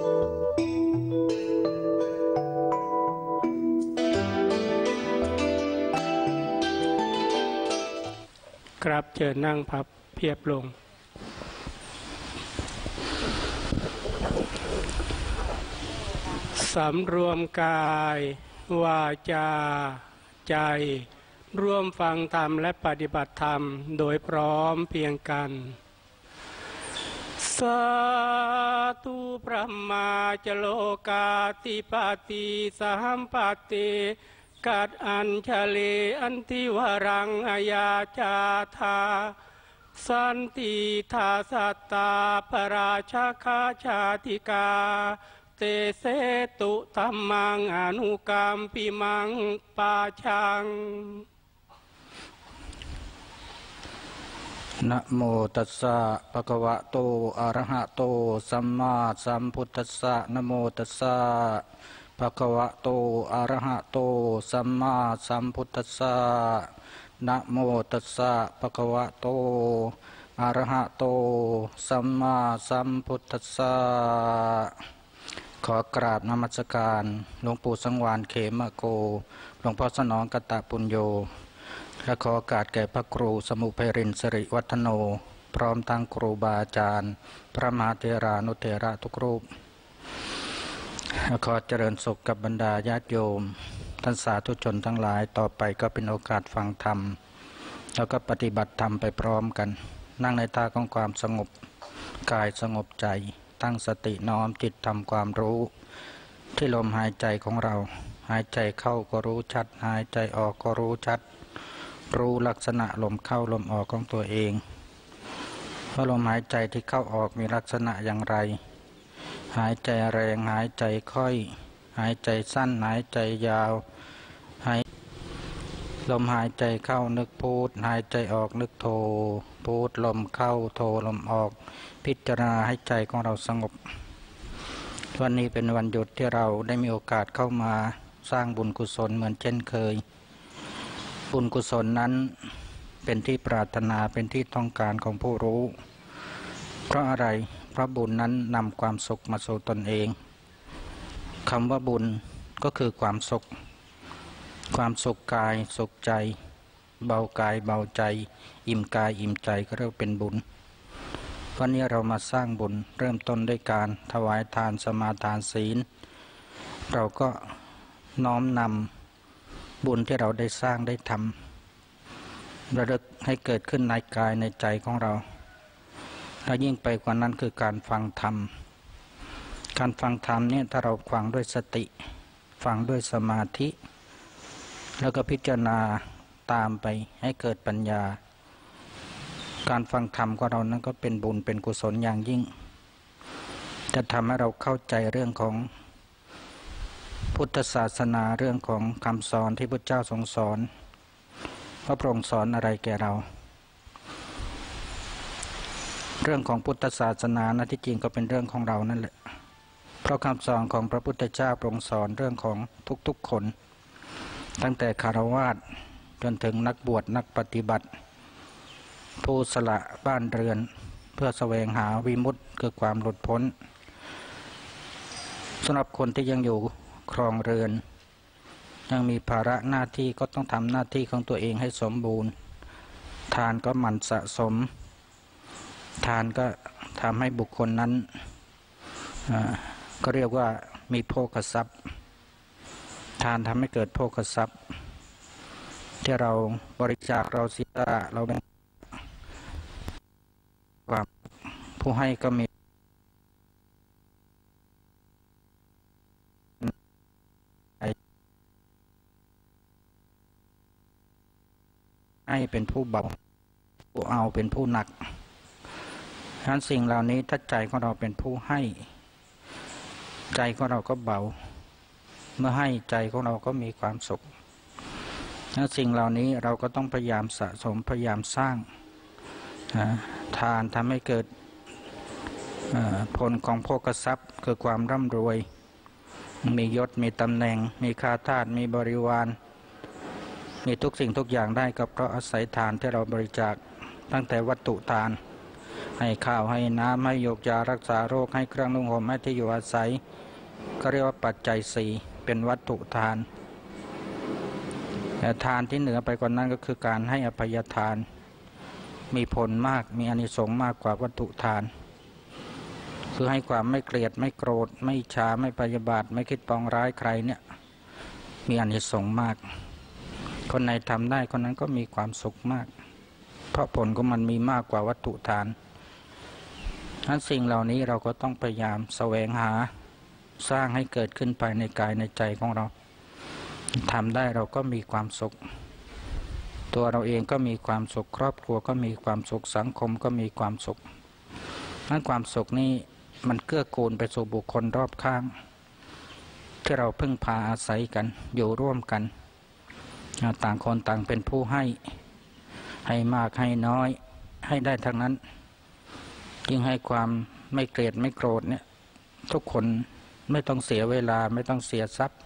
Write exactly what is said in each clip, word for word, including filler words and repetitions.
ครับเชิญนั่งพับเพียบลงสำรวมกายวาจาใจร่วมฟังธรรมและปฏิบัติธรรมโดยพร้อมเพียงกันสาธุพระมาจโลกาติปติสัมปติกัดอัญชลีอันทิวรังอายาจาธาสันติทาสัตตาปราชาคาชาติกาเตเสตุธัมมังอนุกรรมปิมังปาชังนะโมตัสสะภะคะวะโตอะระหะโตสัมมาสัมพุทธัสสะนะโมตัสสะภะคะวะโตอะระหะโตสัมมาสัมพุทธัสสะนะโมตัสสะภะคะวะโตอะระหะโตสัมมาสัมพุทธัสสะขอกราบนมัสการหลวงปู่สังวาลเขมโกหลวงพ่อสนองกตปุญโญและขอโอกาสแก่พระครูสมุเพรินสิริวัฒโนพร้อมทั้งครูบาอาจารย์พระมหาเถรานุเถระทุกรูปขอเจริญสุขกับบรรดาญาติโยมท่านสาธุชนทั้งหลายต่อไปก็เป็นโอกาสฟังธรรมแล้วก็ปฏิบัติธรรมไปพร้อมกันนั่งในท่าของความสงบกายสงบใจตั้งสติน้อมจิตทำความรู้ที่ลมหายใจของเราหายใจเข้าก็รู้ชัดหายใจออกก็รู้ชัดรู้ลักษณะลมเข้าลมออกของตัวเองว่าลมหายใจที่เข้าออกมีลักษณะอย่างไรหายใจแรงหายใจค่อยหายใจสั้นหายใจยาวหายลมหายใจเข้านึกพูดหายใจออกนึกโทพูดลมเข้าโทลมออกพิจารณาให้ใจของเราสงบวันนี้เป็นวันหยุดที่เราได้มีโอกาสเข้ามาสร้างบุญกุศลเหมือนเช่นเคยบุญกุศลนั้นเป็นที่ปรารถนาเป็นที่ต้องการของผู้รู้เพราะอะไรเพราะบุญนั้นนำความสุขมาสู่ตนเองคำว่าบุญก็คือความสุขความสุขกายสุขใจเบากายเบาใจอิ่มกายอิ่มใจก็เรียกเป็นบุญวันนี้เรามาสร้างบุญเริ่มต้นด้วยการถวายทานสมาทานศีลเราก็น้อมนำบุญที่เราได้สร้างได้ทำระลึกให้เกิดขึ้นในกายในใจของเราและยิ่งไปกว่านั้นคือการฟังธรรมการฟังธรรมเนี่ยถ้าเราฟังด้วยสติฟังด้วยสมาธิแล้วก็พิจารณาตามไปให้เกิดปัญญาการฟังธรรมของเรานั้นก็เป็นบุญเป็นกุศลอย่างยิ่งจะทำให้เราเข้าใจเรื่องของพุทธศาสนาเรื่องของคำสอนที่พระเจ้าทรงสอนพระพระองค์สอนอะไรแก่เราเรื่องของพุทธศาสนานะที่จริงก็เป็นเรื่องของเรานั่นแหละเพราะคำสอนของพระพุทธเจ้าทรงสอนเรื่องของทุกๆคนตั้งแต่คฤหัสถ์จนถึงนักบวชนักปฏิบัติผู้สละบ้านเรือนเพื่อแสวงหาวิมุตติคือความหลุดพ้นสำหรับคนที่ยังอยู่ครองเรือนยังมีภาระหน้าที่ก็ต้องทำหน้าที่ของตัวเองให้สมบูรณ์ทานก็หมั่นสะสมทานก็ทำให้บุคคลนั้นก็เรียกว่ามีโภคทรัพย์ทานทำให้เกิดโภคทรัพย์ที่เราบริจาคเราเสียสละเราเป็นความผู้ให้ก็มีให้เป็นผู้เบาผู้เอาเป็นผู้หนักฉะนั้นสิ่งเหล่านี้ถ้าใจของเราเป็นผู้ให้ใจของเราก็เบาเมื่อให้ใจของเราก็มีความสุขและสิ่งเหล่านี้เราก็ต้องพยายามสะสมพยายามสร้างทานทำให้เกิดผลของโภคทรัพย์คือความร่ำรวยมียศมีตำแหน่งมีข้าทาสมีบริวารมีทุกสิ่งทุกอย่างได้ก็เพราะอาศัยทานที่เราบริจาคตั้งแต่วัตถุทานให้ข้าวให้น้ำให้ยกยารักษาโรคให้เครื่องนุ่งห่มให้ที่อยู่อาศัยก็เรียกว่าปัจจัยสี่เป็นวัตถุทานแต่ทานที่เหนือไปกว่านั้นก็คือการให้อภัยทานมีผลมากมีอานิสงส์มากกว่าวัตถุทานคือให้ความไม่เกลียดไม่โกรธไม่อิจฉาไม่พยาบาทไม่คิดปองร้ายใครเนี่ยมีอานิสงส์มากคนไหนทำได้คนนั้นก็มีความสุขมากเพราะผลของมันมีมากกว่าวัตถุทานทั้นสิ่งเหล่านี้เราก็ต้องพยายามแสวงหาสร้างให้เกิดขึ้นภายในกายในใจของเราทำได้เราก็มีความสุขตัวเราเองก็มีความสุขครอบครัวก็มีความสุขสังคมก็มีความสุขนั้นความสุขนี้มันเกื้อกูลไปสู่บุคคลรอบข้างที่เราพึ่งพาอาศัยกันอยู่ร่วมกันต่างคนต่างเป็นผู้ให้ให้มากให้น้อยให้ได้ทั้งนั้นยิ่งให้ความไม่เกลียดไม่โกรธเนี่ยทุกคนไม่ต้องเสียเวลาไม่ต้องเสียทรัพย์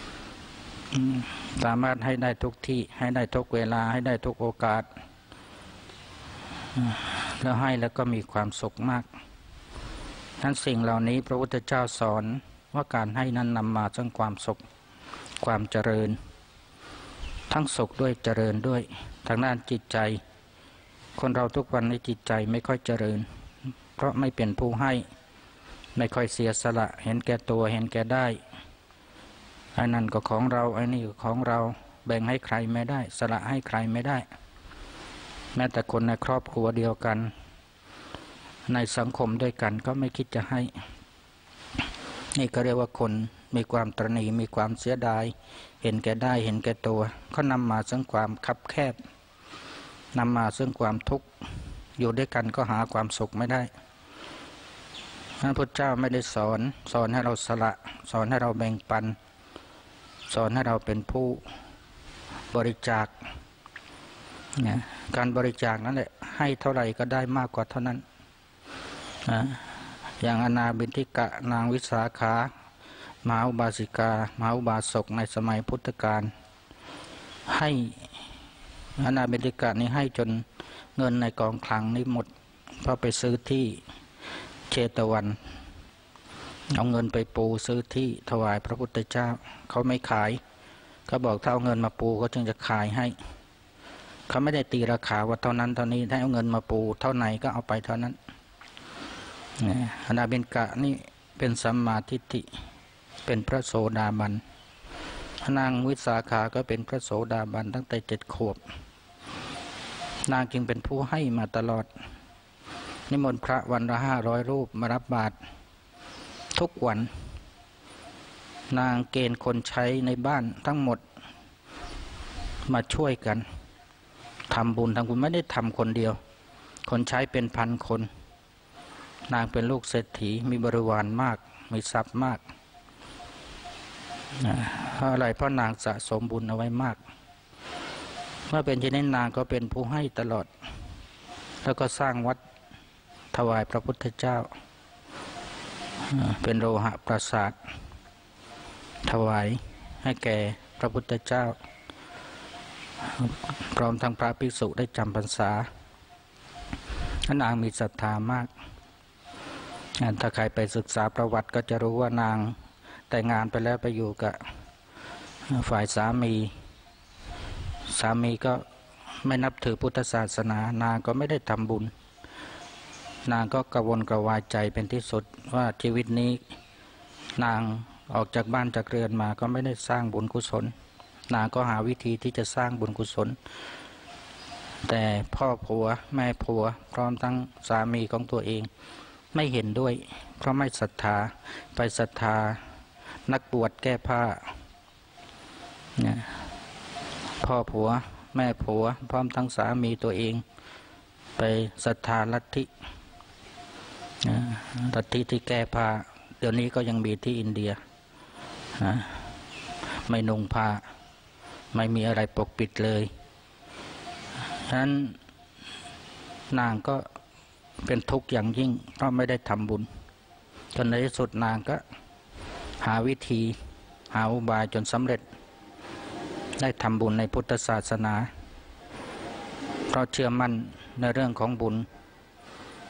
สามารถให้ได้ทุกที่ให้ได้ทุกเวลาให้ได้ทุกโอกาสแล้วให้แล้วก็มีความสุขมากทั้งสิ่งเหล่านี้พระพุทธเจ้าสอนว่าการให้นั้นนำมาซึ่งความสุขความเจริญทั้งสุขด้วยเจริญด้วยทางด้านจิตใจคนเราทุกวันในจิตใจไม่ค่อยเจริญเพราะไม่เป็นผู้ให้ไม่ค่อยเสียสละเห็นแก่ตัวเห็นแก่ได้ไอ้นั่นก็ของเราไอ้นี่ก็ของเราแบ่งให้ใครไม่ได้สละให้ใครไม่ได้แม้แต่คนในครอบครัวเดียวกันในสังคมด้วยกันก็ไม่คิดจะให้นี่ก็เรียกว่าคนมีความตระหนี่มีความเสียดายเห็นแก่ได้เห็นแก่ตัวก็นำมาซึ่งความคับแคบนำมาซึ่งความทุกข์อยู่ด้วยกันก็หาความสุขไม่ได้พระพุทธเจ้าไม่ได้สอนสอนให้เราสละสอนให้เราแบ่งปันสอนให้เราเป็นผู้บริจาคเนี่ยการบริจาคนั่นแหละให้เท่าไหร่ก็ได้มากกว่าเท่านั้นนะอย่างอนาบิณฑิกะนางวิสาขามหาอุบาสิกามหาอุบาสกในสมัยพุทธกาลให้อนาบิณฑิกะนี้ให้จนเงินในกองคลังนี้หมดเพราะไปซื้อที่เชตวันเอาเงินไปปูซื้อที่ถวายพระพุทธเจ้าเขาไม่ขายเขาบอกถ้าเอาเงินมาปูก็จึงจะขายให้เขาไม่ได้ตีราคาว่าเท่านั้นเท่านี้ถ้าเอาเงินมาปูเท่าไหนก็เอาไปเท่านั้นอนาบิณฑิกะนี่เป็นสัมมาทิฏฐิเป็นพระโสดาบันนางวิสาขาก็เป็นพระโสดาบันตั้งแต่เจ็ดขวบนางจึงเป็นผู้ให้มาตลอดนิมนต์พระวันละห้าร้อยรูปมารับบาตรทุกวันนางเกณฑ์คนใช้ในบ้านทั้งหมดมาช่วยกันทำบุญทำบุญไม่ได้ทำคนเดียวคนใช้เป็นพันคนนางเป็นลูกเศรษฐีมีบริวารมากมีทรัพย์มากเพราะอะไรเพราะนางสะสมบุญเอาไว้มากเมื่อเป็นเช่นนี้นางก็เป็นผู้ให้ตลอดแล้วก็สร้างวัดถวายพระพุทธเจ้าเป็นโลหะปราสาทถวายให้แก่พระพุทธเจ้าพร้อมทั้งพระภิกษุได้จำพรรษานางมีศรัทธามากถ้าใครไปศึกษาประวัติก็จะรู้ว่านางแต่งงานไปแล้วไปอยู่กับฝ่ายสามีสามีก็ไม่นับถือพุทธศาสนานางก็ไม่ได้ทำบุญนางก็กระวนกระวายใจเป็นที่สุดว่าชีวิตนี้นางออกจากบ้านจากเรือนมาก็ไม่ได้สร้างบุญกุศลนางก็หาวิธีที่จะสร้างบุญกุศลแต่พ่อผัวแม่ผัวพร้อมทั้งสามีของตัวเองไม่เห็นด้วยเพราะไม่ศรัทธาไปศรัทธานักบวชแก้ผ้าเนี่ยพ่อผัวแม่ผัวพร้อมทั้งสามีตัวเองไปศรัทธาลัทธิลัทธิที่แก้ผ้าเดี๋ยวนี้ก็ยังมีที่อินเดียไม่นุ่งผ้าไม่มีอะไรปกปิดเลยฉะนั้นนางก็เป็นทุกข์อย่างยิ่งเพราะไม่ได้ทำบุญจนในที่สุดนางก็หาวิธีหาอุบายจนสำเร็จได้ทำบุญในพุทธศาสนาเพราะเชื่อมั่นในเรื่องของบุญ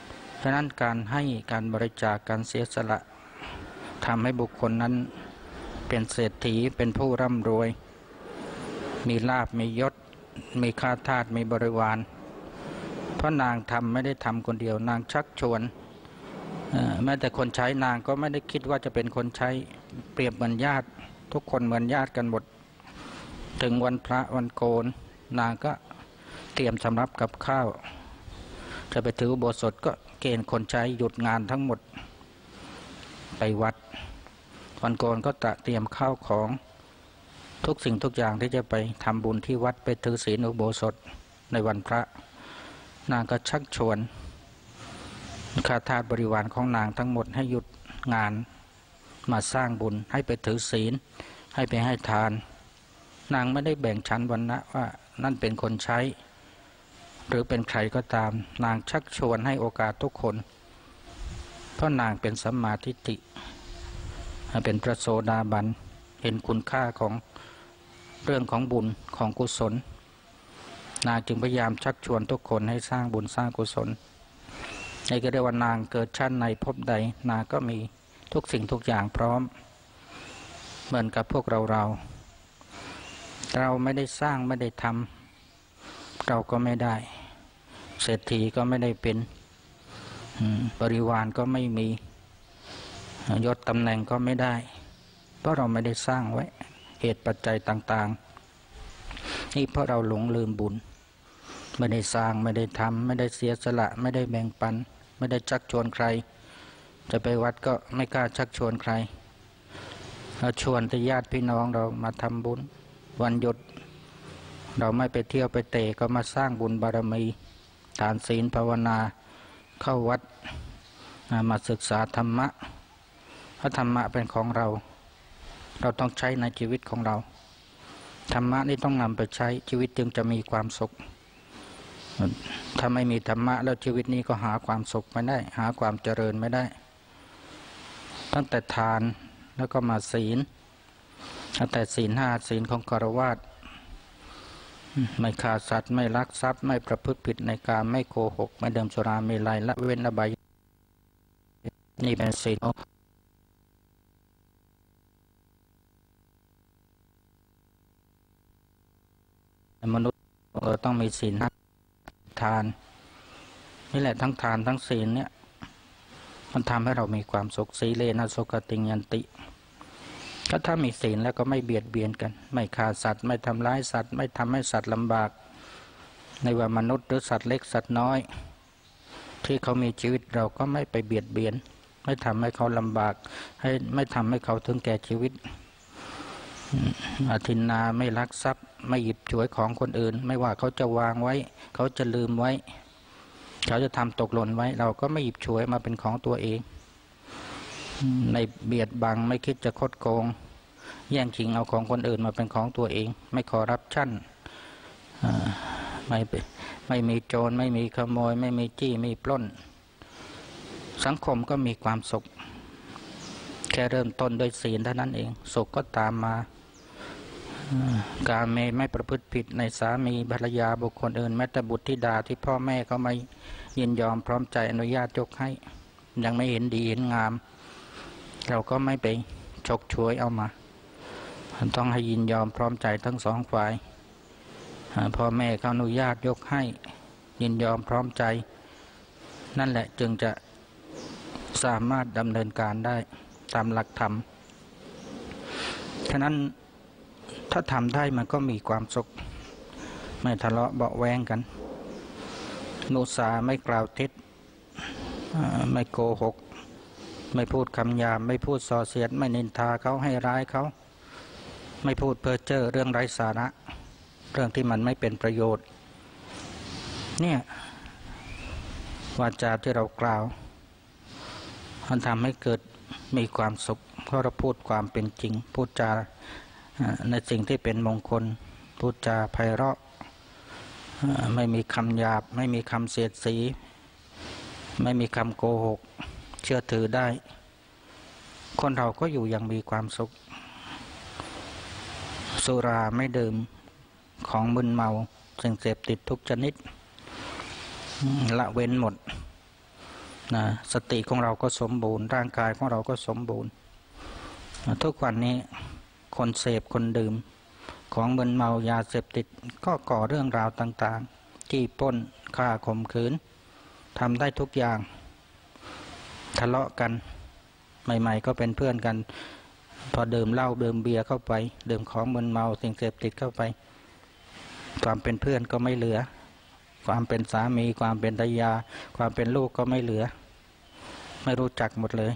ฉะนั้นการให้การบริจาคการเสียสละทำให้บุคคลนั้นเป็นเศรษฐีเป็นผู้ร่ำรวยมีลาภมียศมีข้าทาสมีบริวารเพราะนางทำไม่ได้ทำคนเดียวนางชักชวนแม้แต่คนใช้นางก็ไม่ได้คิดว่าจะเป็นคนใช้เปรียบเหมือนญาติทุกคนเหมือนญาติกันหมดถึงวันพระวันโกนนางก็เตรียมสำรับกับข้าวจะไปถืออุโบสถก็เกณฑ์คนใช้หยุดงานทั้งหมดไปวัดวันโกนก็ตระเตรียมข้าวของทุกสิ่งทุกอย่างที่จะไปทำบุญที่วัดไปถือศีลอุโบสถในวันพระนางก็ชักชวนข้าทาสบริวารของนางทั้งหมดให้หยุดงานมาสร้างบุญให้ไปถือศีลให้ไปให้ทานนางไม่ได้แบ่งชั้นวรรณะว่านั่นเป็นคนใช้หรือเป็นใครก็ตามนางชักชวนให้โอกาสทุกคนเพราะนางเป็นสัมมาทิฏฐิเป็นพระโสดาบันเห็นคุณค่าของเรื่องของบุญของกุศลนางจึงพยายามชักชวนทุกคนให้สร้างบุญสร้างกุศลนี่ก็เรียกว่านางเกิดชาติในภพใดนางก็มีทุกสิ่งทุกอย่างพร้อมเหมือนกับพวกเราเราเราไม่ได้สร้างไม่ได้ทำเราก็ไม่ได้เศรษฐีก็ไม่ได้เป็นบริวารก็ไม่มียศตำแหน่งก็ไม่ได้เพราะเราไม่ได้สร้างไว้เหตุปัจจัยต่างๆนี่เพราะเราหลงลืมบุญไม่ได้สร้างไม่ได้ทำไม่ได้เสียสละไม่ได้แบ่งปันไม่ได้ชักชวนใครจะไปวัดก็ไม่กล้าชักชวนใครเราชวนแต่ญาติพี่น้องเรามาทำบุญวันหยุดเราไม่ไปเที่ยวไปเตะก็มาสร้างบุญบารมีทานศีลภาวนาเข้าวัดมาศึกษาธรรมะเพราะธรรมะเป็นของเราเราต้องใช้ในชีวิตของเราธรรมะนี่ต้องนำไปใช้ชีวิตจึงจะมีความสุขถ้าไม่มีธรรมะแล้วชีวิตนี้ก็หาความสุขไม่ได้หาความเจริญไม่ได้ตั้งแต่ทานแล้วก็มาศีลตั้งแต่ศีลห้าศีลของฆราวาสไม่ฆ่าสัตว์ไม่ลักทรัพย์ไม่ประพฤติผิดในกามไม่โกหกไม่ดื่มสุราเมลัยละเว้นอบายนี่เป็นศีลมนุษย์เราต้องมีศีลทานนี่แหละทั้งทานทั้งศีลเนี่ยมันทำให้เรามีความสุขสีเลนะสุขติยันติก็ถ้ามีศีลแล้วก็ไม่เบียดเบียนกันไม่ฆ่าสัตว์ไม่ทำร้ายสัตว์ไม่ทำให้สัตว์ลำบากในว่ามนุษย์หรือสัตว์เล็กสัตว์น้อยที่เขามีชีวิตเราก็ไม่ไปเบียดเบียนไม่ทำให้เขาลำบากให้ไม่ทำให้เขาถึงแก่ชีวิตอธินนาไม่ลักทรัพย์ไม่หยิบฉวยของคนอื่นไม่ว่าเขาจะวางไว้เขาจะลืมไว้เขาจะทำตกหล่นไว้เราก็ไม่หยิบฉวยมาเป็นของตัวเองในเบียดบังไม่คิดจะคดโกงแย่งชิงเอาของคนอื่นมาเป็นของตัวเองไม่คอร์รัปชันไม่ไม่มีโจรไม่มีขโมยไม่มีจี้ไม่ปล้นสังคมก็มีความสุขแค่เริ่มต้นด้วยศีลเท่านั้นเองสุขก็ตามมากาเมไม่ประพฤติผิดในสามีภรรยาบุคคลอื่นแม้แต่บุตรธิดาที่พ่อแม่เขาไม่ยินยอมพร้อมใจอนุญาตยกให้ยังไม่เห็นดีเห็นงามเราก็ไม่ไปฉกฉวยเอามาต้องให้ยินยอมพร้อมใจทั้งสองฝ่ายพ่อแม่เขาอนุญาตยกให้ยินยอมพร้อมใจนั่นแหละจึงจะสามารถดำเนินการได้ตามหลักธรรมฉะนั้นถ้าทำได้มันก็มีความสุขไม่ทะเลาะเบาะแวงกันมุสาไม่กล่าวเท็จไม่โกหกไม่พูดคำหยาบไม่พูดส่อเสียดไม่นินทาเขาให้ร้ายเขาไม่พูดเพ้อเจ้อเรื่องไร้สาระเรื่องที่มันไม่เป็นประโยชน์เนี่ยวาจาที่เรากล่าวมันทำให้เกิดมีความสุขเพราะเราพูดความเป็นจริงพูดจาในสิ่งที่เป็นมงคลพูดจาไพเราะไม่มีคำหยาบไม่มีคำเสียดสีไม่มีคำโกหกเชื่อถือได้คนเราก็อยู่อย่างมีความสุขสุราไม่ดื่มของมึนเมาสิ่งเสพติดทุกชนิดละเว้นหมดนะสติของเราก็สมบูรณ์ร่างกายของเราก็สมบูรณ์นะทุกวันนี้คนเสพคนดื่มของมึนเมายาเสพติดก็ก่อเรื่องราวต่างๆจี้ปล้นฆ่าข่มขืนทำได้ทุกอย่างทะเลาะกันใหม่ๆก็เป็นเพื่อนกันพอดื่มเหล้าดื่มเบียร์เข้าไปดื่มของมึนเมาสิ่งเสพติดเข้าไปความเป็นเพื่อนก็ไม่เหลือความเป็นสามีความเป็นภรรยาความเป็นลูกก็ไม่เหลือไม่รู้จักหมดเลย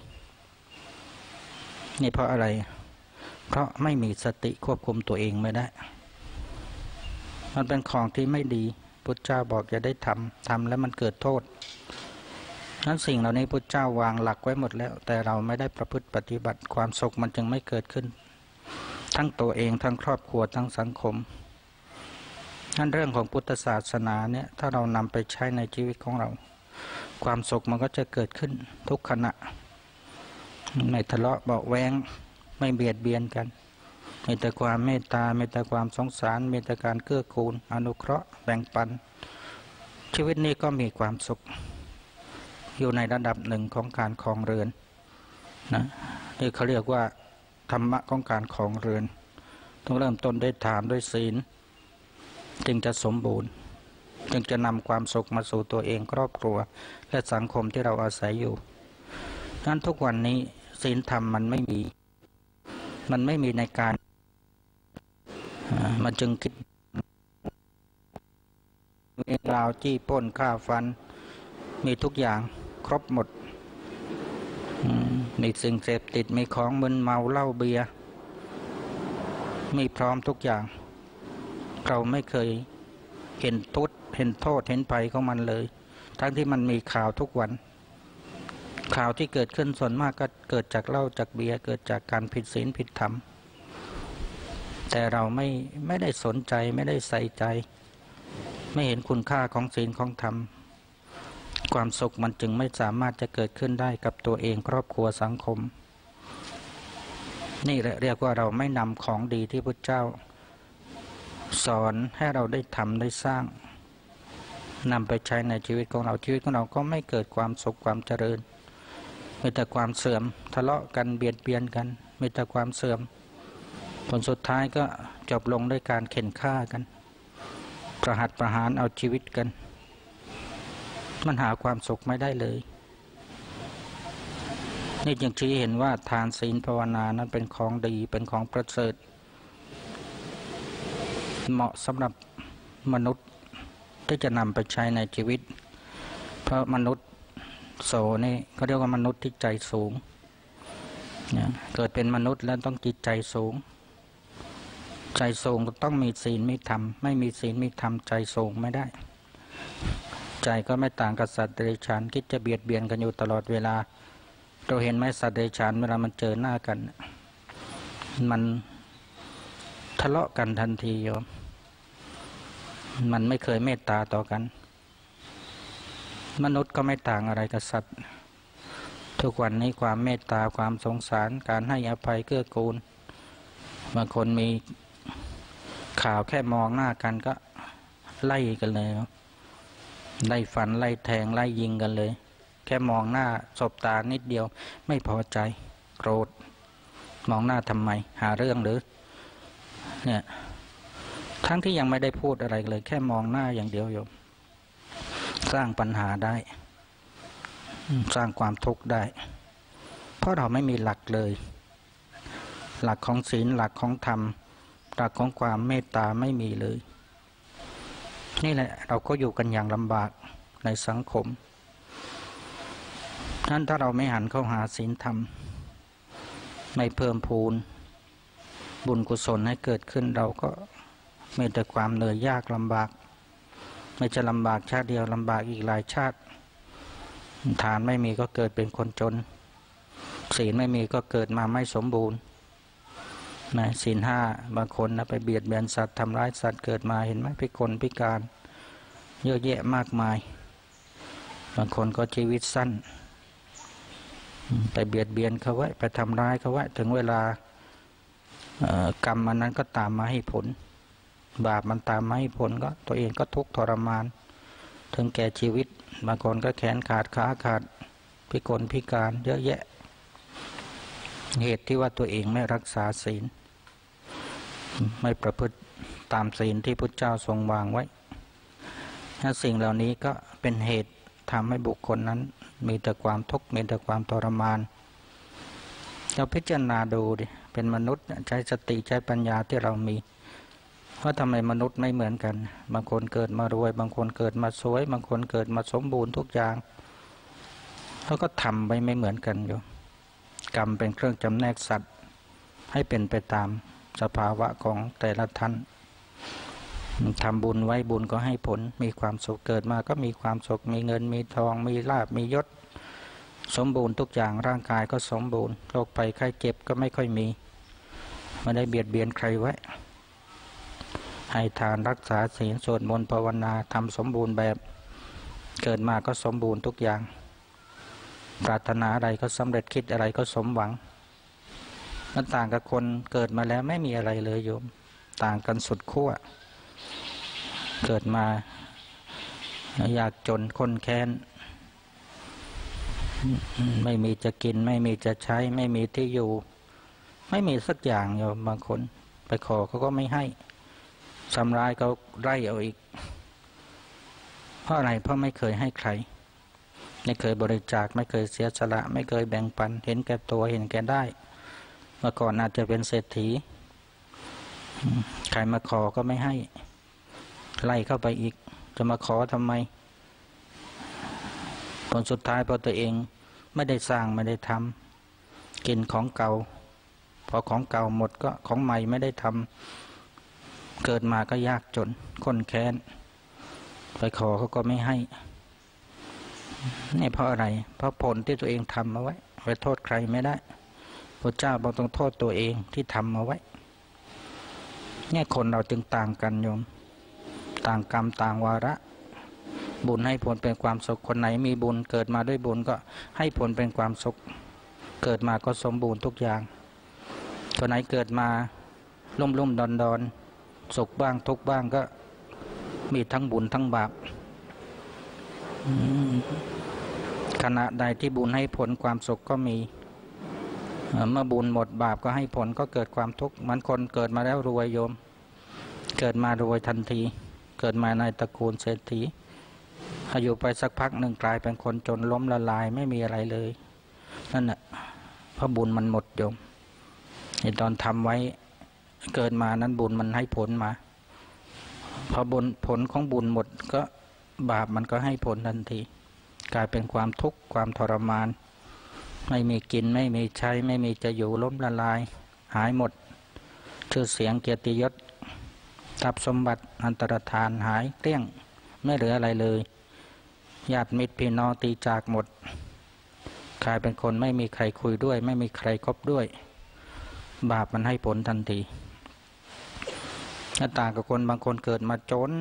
นี่เพราะอะไรเพราะไม่มีสติควบคุมตัวเองไม่ได้มันเป็นของที่ไม่ดีพุทธเจ้าบอกอย่าได้ทำทำแล้วมันเกิดโทษนั้นสิ่งเหล่านี้พุทธเจ้าวางหลักไว้หมดแล้วแต่เราไม่ได้ประพฤติปฏิบัติความสุขมันจึงไม่เกิดขึ้นทั้งตัวเองทั้งครอบครัวทั้งสังคมนั่นเรื่องของพุทธศาสนาเนี่ยถ้าเรานำไปใช้ในชีวิตของเราความสุขมันก็จะเกิดขึ้นทุกขณะไม่ทะเลาะเบาแวงไม่เบียดเบียนกันมีแต่ความเมตตามีแต่ความสงสารมีแต่การเกื้อกูลอนุเคราะห์แบ่งปันชีวิตนี้ก็มีความสุขอยู่ในระดับหนึ่งของการครองเรือนนะนี่เขาเรียกว่าธรรมะของการครองเรือนต้องเริ่มต้นด้วยทานด้วยศีลจึงจะสมบูรณ์จึงจะนำความสุขมาสู่ตัวเองครอบครัวและสังคมที่เราอาศัยอยู่นั้นทุกวันนี้ศีลธรรมมันไม่มีมันไม่มีในการมันจึงคิดมีราวจี้ปล้นฆ่าฟันมีทุกอย่างครบหมดมีสิ่งเสพติดมีของมึนเมาเหล้าเบียร์มีพร้อมทุกอย่างเราไม่เคยเห็นโทษเห็นโทษเห็นภัยของมันเลยทั้งที่มันมีข่าวทุกวันข่าวที่เกิดขึ้นส่วนมากก็เกิดจากเหล้าจากเบียร์เกิดจากการผิดศีลผิดธรรมแต่เราไม่ไม่ได้สนใจไม่ได้ใส่ใจไม่เห็นคุณค่าของศีลของธรรมความสุขมันจึงไม่สามารถจะเกิดขึ้นได้กับตัวเองครอบครัวสังคมนี่เรียกว่าเราไม่นำของดีที่พระเจ้าสอนให้เราได้ทำได้สร้างนำไปใช้ในชีวิตของเราชีวิตของเราก็ไม่เกิดความสุขความเจริญมีแต่ความเสื่อมทะเลาะกันเบียดเบียนกันมีแต่ความเสื่อมผลสุดท้ายก็จบลงด้วยการเข็นฆ่ากันประหัตประหารเอาชีวิตกันมันหาความสุขไม่ได้เลยนี่จึงชี้เห็นว่าทานศีลภาวนานั้นเป็นของดีเป็นของประเสริฐเหมาะสำหรับมนุษย์ที่จะนำไปใช้ในชีวิตเพราะมนุษย์โสนี่เขาเรียกว่ามนุษย์ที่ใจสูงเนี่ยเกิดเป็นมนุษย์แล้วต้องจิตใจสูงใจสูงต้องมีศีลมีธรรมไม่มีศีลมีธรรมใจสูงไม่ได้ใจก็ไม่ต่างกับสัตว์เดรัจฉานคิดจะเบียดเบียนกันอยู่ตลอดเวลาเราเห็นไหมสัตว์เดรัจฉานเวลามันเจอหน้ากันมันทะเลาะกันทันทีโยมมันไม่เคยเมตตาต่อกันมนุษย์ก็ไม่ต่างอะไรกับสัตว์ทุกวันนี้ความเมตตาความสงสารการให้อภัยเกื้อกูลบางคนมีข่าวแค่มองหน้ากันก็ไล่กันเลยไล่ฟันไล่แทงไล่ยิงกันเลยแค่มองหน้าสบตานิดเดียวไม่พอใจโกรธมองหน้าทำไมหาเรื่องหรือเนี่ยทั้งที่ยังไม่ได้พูดอะไรเลยแค่มองหน้าอย่างเดียวโยมสร้างปัญหาได้สร้างความทุกข์ได้เพราะเราไม่มีหลักเลยหลักของศีลหลักของธรรมหลักของความเมตตาไม่มีเลยนี่แหละเราก็อยู่กันอย่างลำบากในสังคมนั้นถ้าเราไม่หันเข้าหาศีลธรรมไม่เพิ่มพูนบุญกุศลให้เกิดขึ้นเราก็มีแต่ความเหนื่อยยากลำบากไม่จะลำบากชาติเดียวลำบากอีกหลายชาติฐานไม่มีก็เกิดเป็นคนจนศีลไม่มีก็เกิดมาไม่สมบูรณ์นะศีลห้าบางคนนะไปเบียดเบียนสัตว์ทำร้ายสัตว์เกิดมาเห็นไหมพิกลพิการเยอะแยะมากมายบางคนก็ชีวิตสั้นไปเบียดเบียนเขาไว้ไปทำร้ายเขาไว้ถึงเวลากรรมมันนั้นก็ตามมาให้ผลบาปมันตามมาให้ผลก็ตัวเองก็ทุกข์ทรมานถึงแก่ชีวิตบางคนก็แขนขาดขาขาดพิกลพิการเยอะแยะเหตุที่ว่าตัวเองไม่รักษาศีลไม่ประพฤติตามศีลที่พุทธเจ้าทรงวางไว้ถ้าสิ่งเหล่านี้ก็เป็นเหตุทำให้บุคคลนั้นมีแต่ความทุกข์มีแต่ความทรมานเราพิจารณาดูดิเป็นมนุษย์ใช้สติใช้ปัญญาที่เรามีว่าทำไมมนุษย์ไม่เหมือนกันบางคนเกิดมารวยบางคนเกิดมาสวยบางคนเกิดมาสมบูรณ์ทุกอย่างแล้วก็ทำไปไม่เหมือนกันอยู่กรรมเป็นเครื่องจำแนกสัตว์ให้เป็นไปตามสภาวะของแต่ละท่านทำบุญไว้บุญก็ให้ผลมีความสุขเกิดมาก็มีความสุขมีเงินมีทองมีลาภมียศสมบูรณ์ทุกอย่างร่างกายก็สมบูรณ์โรคภัยไข้เจ็บก็ไม่ค่อยมีไม่ได้เบียดเบียนใครไว้ให้ทานรักษาศีลสวดมนต์ภาวนาทำสมบูรณ์แบบเกิดมาก็สมบูรณ์ทุกอย่างปรารถนาอะไรก็สำเร็จคิดอะไรก็สมหวังมันต่างกับคนเกิดมาแล้วไม่มีอะไรเลยโยมต่างกันสุดขั้วเกิดมาอยากจนคนแค้นไม่มีจะกินไม่มีจะใช้ไม่มีที่อยู่ไม่มีสักอย่างโยมบางคนไปขอเขาก็ไม่ให้ทำร้ายเขาไล่เอาอีกเพราะอะไรเพราะไม่เคยให้ใครไม่เคยบริจาคไม่เคยเสียสละไม่เคยแบ่งปันเห็นแก่ตัวเห็นแก่ได้เมื่อก่อนอาจจะเป็นเศรษฐีใครมาขอก็ไม่ให้ไล่เข้าไปอีกจะมาขอทำไมผลสุดท้ายพอตัวเองไม่ได้สร้างไม่ได้ทำกินของเก่าพอของเก่าหมดก็ของใหม่ไม่ได้ทำเกิดมาก็ยากจนคนแค้นไปขอเขาก็ไม่ให้นี่เพราะอะไรเพราะผลที่ตัวเองทำเอาไว้ไปโทษใครไม่ได้พระเจ้าบอกต้องโทษตัวเองที่ทำเอาไว้เนี่ยคนเราจึงต่างกันโยมต่างกรรมต่างวาระบุญให้ผลเป็นความสุขคนไหนมีบุญเกิดมาด้วยบุญก็ให้ผลเป็นความสุขเกิดมาก็สมบูรณ์ทุกอย่างคนไหนเกิดมาลุ่มลุ่มดอนดอนสุขบ้างทุกบ้างก็มีทั้งบุญทั้งบาปขณะใดที่บุญให้ผลความสุขก็มีเมื่อบุญหมดบาปก็ให้ผลก็เกิดความทุกข์มันคนเกิดมาแล้วรวยโยมเกิดมารวยทันทีเกิดมาในตระกูลเศรษฐีอยู่ไปสักพักหนึ่งกลายเป็นคนจนล้มละลายไม่มีอะไรเลยนั่นแหละเพราะบุญมันหมดโยมในตอนทำไว้เกิดมานั้นบุญมันให้ผลมาพอบุญผลของบุญหมดก็บาปมันก็ให้ผลทันทีกลายเป็นความทุกข์ความทรมานไม่มีกินไม่มีใช้ไม่มีจะอยู่ล้มละลายหายหมดชื่อเสียงเกียรติยศทรัพย์สมบัติอันตรธานหายเกลี้ยงไม่เหลืออะไรเลยญาติมิตรพี่น้องตีจากหมดกลายเป็นคนไม่มีใครคุยด้วยไม่มีใครคบด้วยบาปมันให้ผลทันทีถ้าต่างกับคนบางคนเกิดมาจน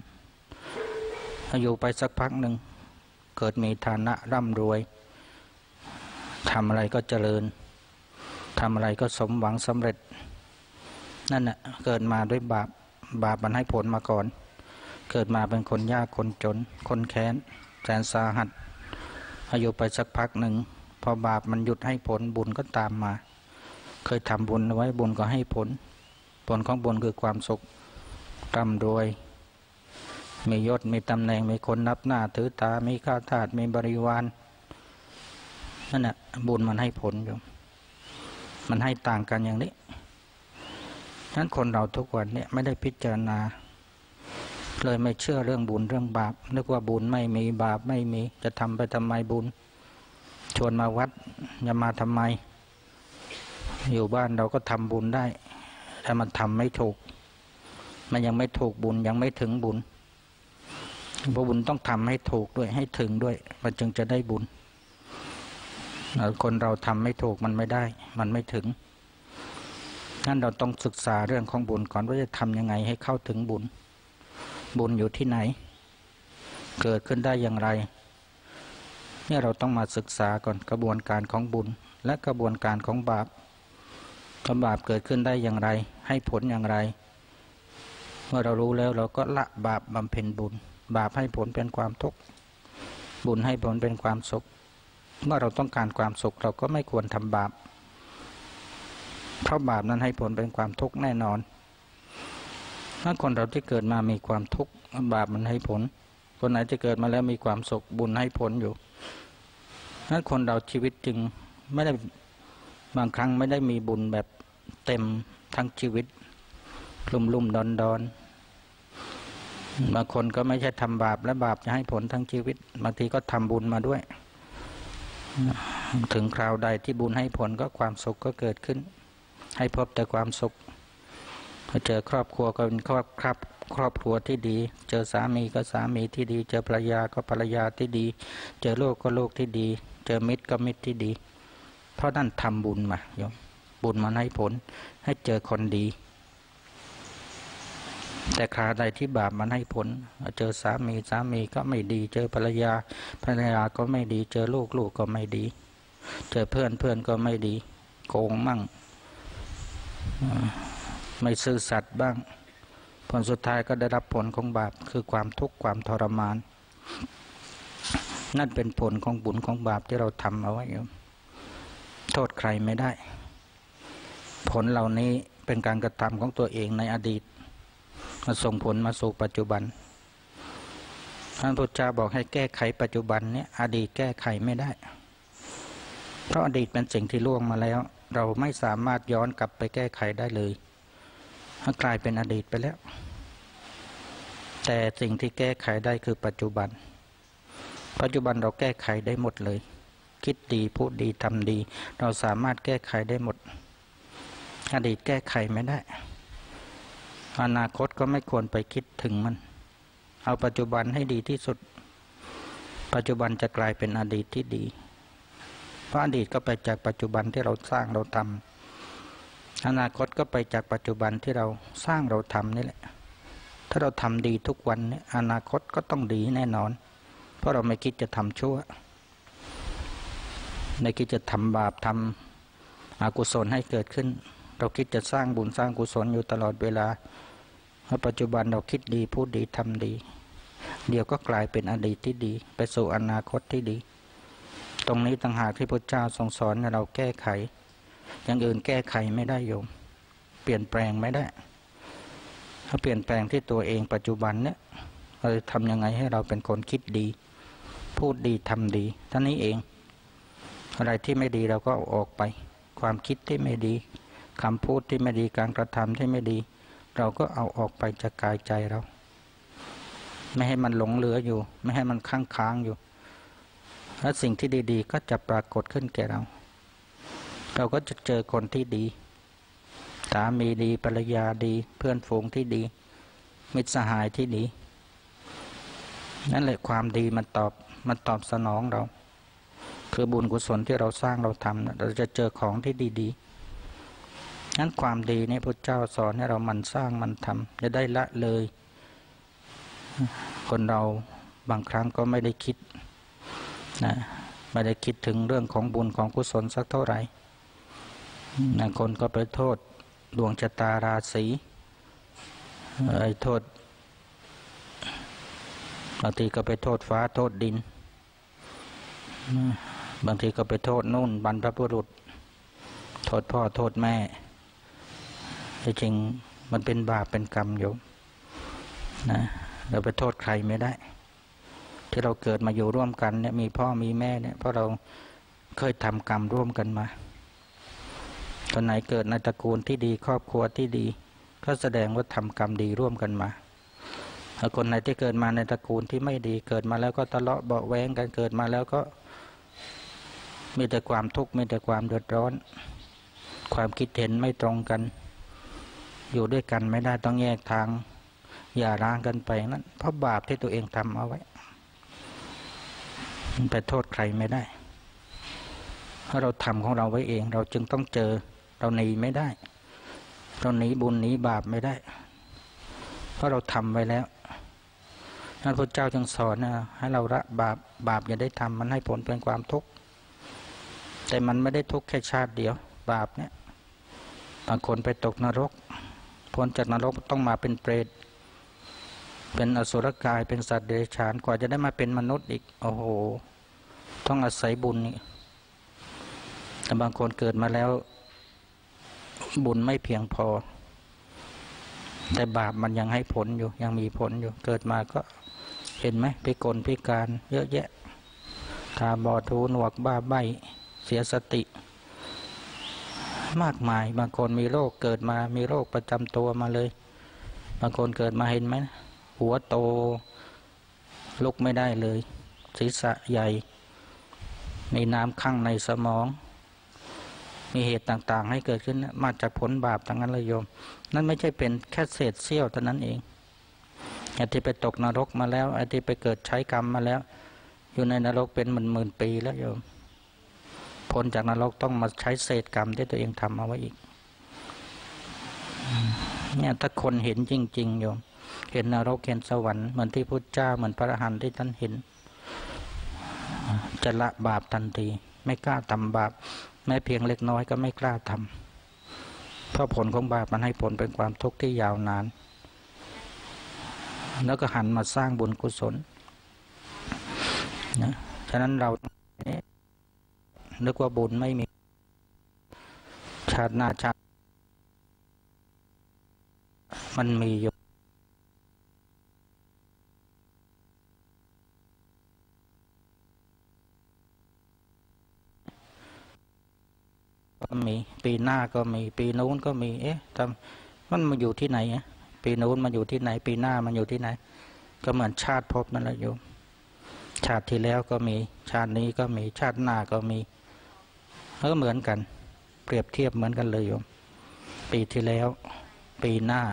อยู่ไปสักพักหนึ่งเกิดมีฐานะร่ำรวยทำอะไรก็เจริญทำอะไรก็สมหวังสำเร็จนั่นแหละเกิดมาด้วยบาปบาปมันให้ผลมาก่อนเกิดมาเป็นคนยากคนจนคนแค้นแสนสาหัสอายุไปสักพักหนึ่งพอบาปมันหยุดให้ผลบุญก็ตามมาเคยทำบุญไว้บุญก็ให้ผลผลของบุญคือความสุขร่ำรวยมียศมีตำแหน่งมีคนนับหน้าถือตามีข้าทาสมีบริวารนั่นแหละบุญมันให้ผลอยู่มันให้ต่างกันอย่างนี้ฉะนั้นคนเราทุกวันเนี่ยไม่ได้พิจารณาเลยไม่เชื่อเรื่องบุญเรื่องบาปนึกว่าบุญไม่มีบาปไม่มีจะทำไปทำไมบุญชวนมาวัดจะมาทำไมอยู่บ้านเราก็ทำบุญได้แต่มันทำไม่ถูกมันยังไม่ถูกบุญยังไม่ถึงบุญเพราะบุญต้องทำให้ถูกด้วยให้ถึงด้วยมันจึงจะได้บุญคนเราทำไม่ถูกมันไม่ได้มันไม่ถึงงั้นเราต้องศึกษาเรื่องของบุญก่อนว่าจะทำยังไงให้เข้าถึงบุญบุญอยู่ที่ไหนเกิดขึ้นได้อย่างไรเนี่ยเราต้องมาศึกษาก่อนกระบวนการของบุญและกระบวนการของบาปบาปเกิดขึ้นได้อย่างไรให้ผลอย่างไรเมื่อเรารู้แล้วเราก็ละบาปบำเพ็ญบุญบาปให้ผลเป็นความทุกข์บุญให้ผลเป็นความสุขเมื่อเราต้องการความสุขเราก็ไม่ควรทำบาปเพราะบาปนั้นให้ผลเป็นความทุกข์แน่นอนถ้าคนเราที่เกิดมามีความทุกข์บาปมันให้ผลคนไหนที่เกิดมาแล้วมีความสุขบุญให้ผลอยู่ถ้าคนเราชีวิตจริงไม่ได้บางครั้งไม่ได้มีบุญแบบเต็มทั้งชีวิตลุ่มลุ่มดอนดอนบางคนก็ไม่ใช่ทำบาปและบาปจะให้ผลทั้งชีวิตบางทีก็ทำบุญมาด้วยถึงคราวใดที่บุญให้ผลก็ความสุขก็เกิดขึ้นให้พบแต่ความสุขพอเจอครอบครัวก็เป็นครอบครัวครอบครัวที่ดีเจอสามีก็สามีที่ดีเจอภรรยาก็ภรรยาที่ดีเจอลูกก็ลูกที่ดีเจอมิตรก็มิตรที่ดีเพราะนั่นทำบุญมาโยมบุญมันให้ผลให้เจอคนดีแต่คราใดที่บาปมันให้ผลเจอสามีสามีก็ไม่ดีเจอภรรยาภรรยาก็ไม่ดีเจอลูกลูกก็ไม่ดีเจอเพื่อนเพื่อนก็ไม่ดีโกงมั่งไม่ซื่อสัตย์บ้างผลสุดท้ายก็ได้รับผลของบาปคือความทุกข์ความทรมานนั่นเป็นผลของบุญของบาปที่เราทำเอาไว้อยู่โทษใครไม่ได้ผลเหล่านี้เป็นการกระทำของตัวเองในอดีตมาส่งผลมาสู่ปัจจุบันพระพุทธเจ้าบอกให้แก้ไขปัจจุบันนี้อดีตแก้ไขไม่ได้เพราะอดีตเป็นสิ่งที่ล่วงมาแล้วเราไม่สามารถย้อนกลับไปแก้ไขได้เลยมันกลายเป็นอดีตไปแล้วแต่สิ่งที่แก้ไขได้คือปัจจุบันปัจจุบันเราแก้ไขได้หมดเลยคิดดีพูดดีทำดีเราสามารถแก้ไขได้หมดอดีตแก้ไขไม่ได้อนาคตก็ไม่ควรไปคิดถึงมันเอาปัจจุบันให้ดีที่สุดปัจจุบันจะกลายเป็นอดีตที่ดีเพราะอดีตก็ไปจากปัจจุบันที่เราสร้างเราทำอนาคตก็ไปจากปัจจุบันที่เราสร้างเราทำนี่แหละถ้าเราทำดีทุกวันเนี่ยอนาคตก็ต้องดีแน่นอนเพราะเราไม่คิดจะทำชั่วไม่คิดจะทำบาปทำอกุศลให้เกิดขึ้นเราคิดจะสร้างบุญสร้างกุศลอยู่ตลอดเวลาเพราะปัจจุบันเราคิดดีพูดดีทำดีเดี๋ยวก็กลายเป็นอดีตที่ดีไปสู่อนาคตที่ดีตรงนี้ต่างหากที่พระเจ้าทรงสอนให้เราแก้ไขอย่างอื่นแก้ไขไม่ได้โยมเปลี่ยนแปลงไม่ได้ถ้าเปลี่ยนแปลงที่ตัวเองปัจจุบันเนี่ยเราจะทำยังไงให้เราเป็นคนคิดดีพูดดีทำดีท่านี้เองอะไรที่ไม่ดีเราก็เอาออกไปความคิดที่ไม่ดีคำพูดที่ไม่ดีการกระทำที่ไม่ดีเราก็เอาออกไปจากกายใจเราไม่ให้มันหลงเหลืออยู่ไม่ให้มันค้างค้างอยู่และสิ่งที่ดีๆก็จะปรากฏขึ้นแก่เราเราก็จะเจอคนที่ดีสามีดีภรรยาดีเพื่อนฝูงที่ดีมิตรสหายที่ดีนั่นแหละความดีมันตอบมันตอบสนองเราคือบุญกุศลที่เราสร้างเราทำเราจะเจอของที่ดีๆนั้นความดีนี่พระเจ้าสอนให้เรามันสร้างมันทำจะได้ละเลยคนเราบางครั้งก็ไม่ได้คิดนะไม่ได้คิดถึงเรื่องของบุญของกุศลสักเท่าไหร่บางคนก็ไปโทษดวงชะตาราศีไอ้โทษบางทีก็ไปโทษฟ้าโทษดินบางทีก็ไปโทษนู่นบรรพบุรุษโทษพ่อโทษแม่จริงมันเป็นบาปเป็นกรรมอยู่นะเราไปโทษใครไม่ได้ที่เราเกิดมาอยู่ร่วมกันเนี่ยมีพ่อมีแม่เนี่ยเพราะเราเคยทำกรรมร่วมกันมาคนไหนเกิดในตระกูลที่ดีครอบครัวที่ดีก็แสดงว่าทำกรรมดีร่วมกันมาคนไหนที่เกิดมาในตระกูลที่ไม่ดีเกิดมาแล้วก็ทะเลาะเบาะแว้งกันเกิดมาแล้วก็มีแต่ความทุกข์มีแต่ความเดือดร้อนความคิดเห็นไม่ตรงกันอยู่ด้วยกันไม่ได้ต้องแยกทางอย่าร้างกันไปนั้นเพราะบาปที่ตัวเองทำเอาไว้ไปโทษใครไม่ได้เพราะเราทำของเราไว้เองเราจึงต้องเจอเราหนีไม่ได้เราหนีบุญหนีบาปไม่ได้เพราะเราทำไว้แล้วนั้นพระเจ้าจึงสอนนะให้เราละบาปบาปอย่าได้ทำมันให้ผลเป็นความทุกข์แต่มันไม่ได้ทุกข์แค่ชาติเดียวบาปเนี่ยบางคนไปตกนรกพ้นจากนรกต้องมาเป็นเปรตเป็นอสุรกายเป็นสัตว์เดรัจฉานกว่าจะได้มาเป็นมนุษย์อีกโอ้โหต้องอาศัยบุญนี่แต่บางคนเกิดมาแล้วบุญไม่เพียงพอแต่บาปมันยังให้ผลอยู่ยังมีผลอยู่เกิดมาก็เห็นไหมพิกลพิการเยอะแยะตาบอดหูหนวกบ้าใบ้เสียสติมากมายบางคนมีโรคเกิดมามีโรคประจำตัวมาเลยบางคนเกิดมาเห็นไหมหัวโตลุกไม่ได้เลยศีรษะใหญ่มีน้ำข้างในสมองมีเหตุต่างๆให้เกิดขึ้นมาจากผลบาปทั้งนั้นเลยโยมนั่นไม่ใช่เป็นแค่เศษเสี้ยวเท่านั้นเองไอ้ที่ไปตกนรกมาแล้วไอ้ที่ไปเกิดใช้กรรมมาแล้วอยู่ในนรกเป็นหมื่นหมื่นปีแล้วโยมพ้นจากนรกต้องมาใช้เศษกรรมที่ตัวเองทำเอาไว้อีกเนี่ยถ้าคนเห็นจริงๆโยมเห็นนรกเห็นสวรรค์เหมือนที่พุทธเจ้าเหมือนพระอรหันต์ที่ท่านเห็นจะละบาปทันทีไม่กล้าทำบาปแม้เพียงเล็กน้อยก็ไม่กล้าทำเพราะผลของบาปมันให้ผลเป็นความทุกข์ที่ยาวนานแล้วก็หันมาสร้างบุญกุศลนะฉะนั้นเรานึกว่าบุญไม่มีชาติหน้าชาติมันมีอยู่ก็มีปีหน้าก็มีปีนู้นก็มีเอ๊ะทำมันมาอยู่ที่ไหนอ่ะปีนู้นมันอยู่ที่ไหนปีหน้ามันอยู่ที่ไหนก็เหมือนชาติภพนั่นแหละโยมชาติที่แล้วก็มีชาตินี้ก็มีชาติหน้าก็มีก็เหมือนกันเปรียบเทียบเหมือนกันเลยโยมปีที่แล้วปีหน้า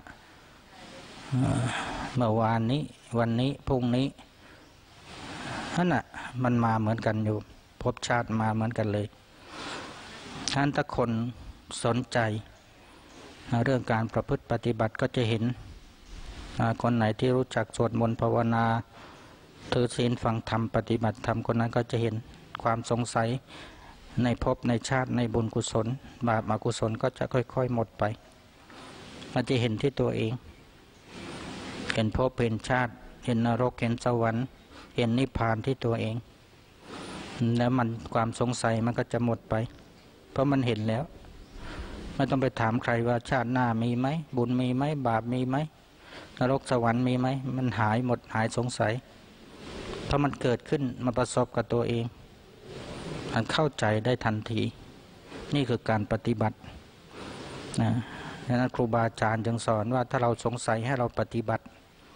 เมื่อวานนี้วันนี้พรุ่งนี้นั่นน่ะมันมาเหมือนกันอยู่ภพชาติมาเหมือนกันเลยฉะนั้นถ้าคนสนใจเรื่องการประพฤติปฏิบัติก็จะเห็นคนไหนที่รู้จักสวดมนต์ภาวนาถือศีลฟังธรรมปฏิบัติธรรมคนนั้นก็จะเห็นความสงสัยในภพในชาติในบุญกุศลบาปอกุศลก็จะค่อยๆหมดไปมันจะเห็นที่ตัวเองเห็นภพเห็นชาติเห็นนรกเห็นสวรรค์เห็นนิพพานที่ตัวเองแล้วมันความสงสัยมันก็จะหมดไปเพราะมันเห็นแล้วไม่ต้องไปถามใครว่าชาติหน้ามีไหมบุญมีไหมบาปมีไหมนรกสวรรค์มีไหมมันหายหมดหายสงสัยเพราะมันเกิดขึ้นมาประสบกับตัวเองมันเข้าใจได้ทันทีนี่คือการปฏิบัตินะดังนั้นครูบาอาจารย์จึงสอนว่าถ้าเราสงสัยให้เราปฏิบัติ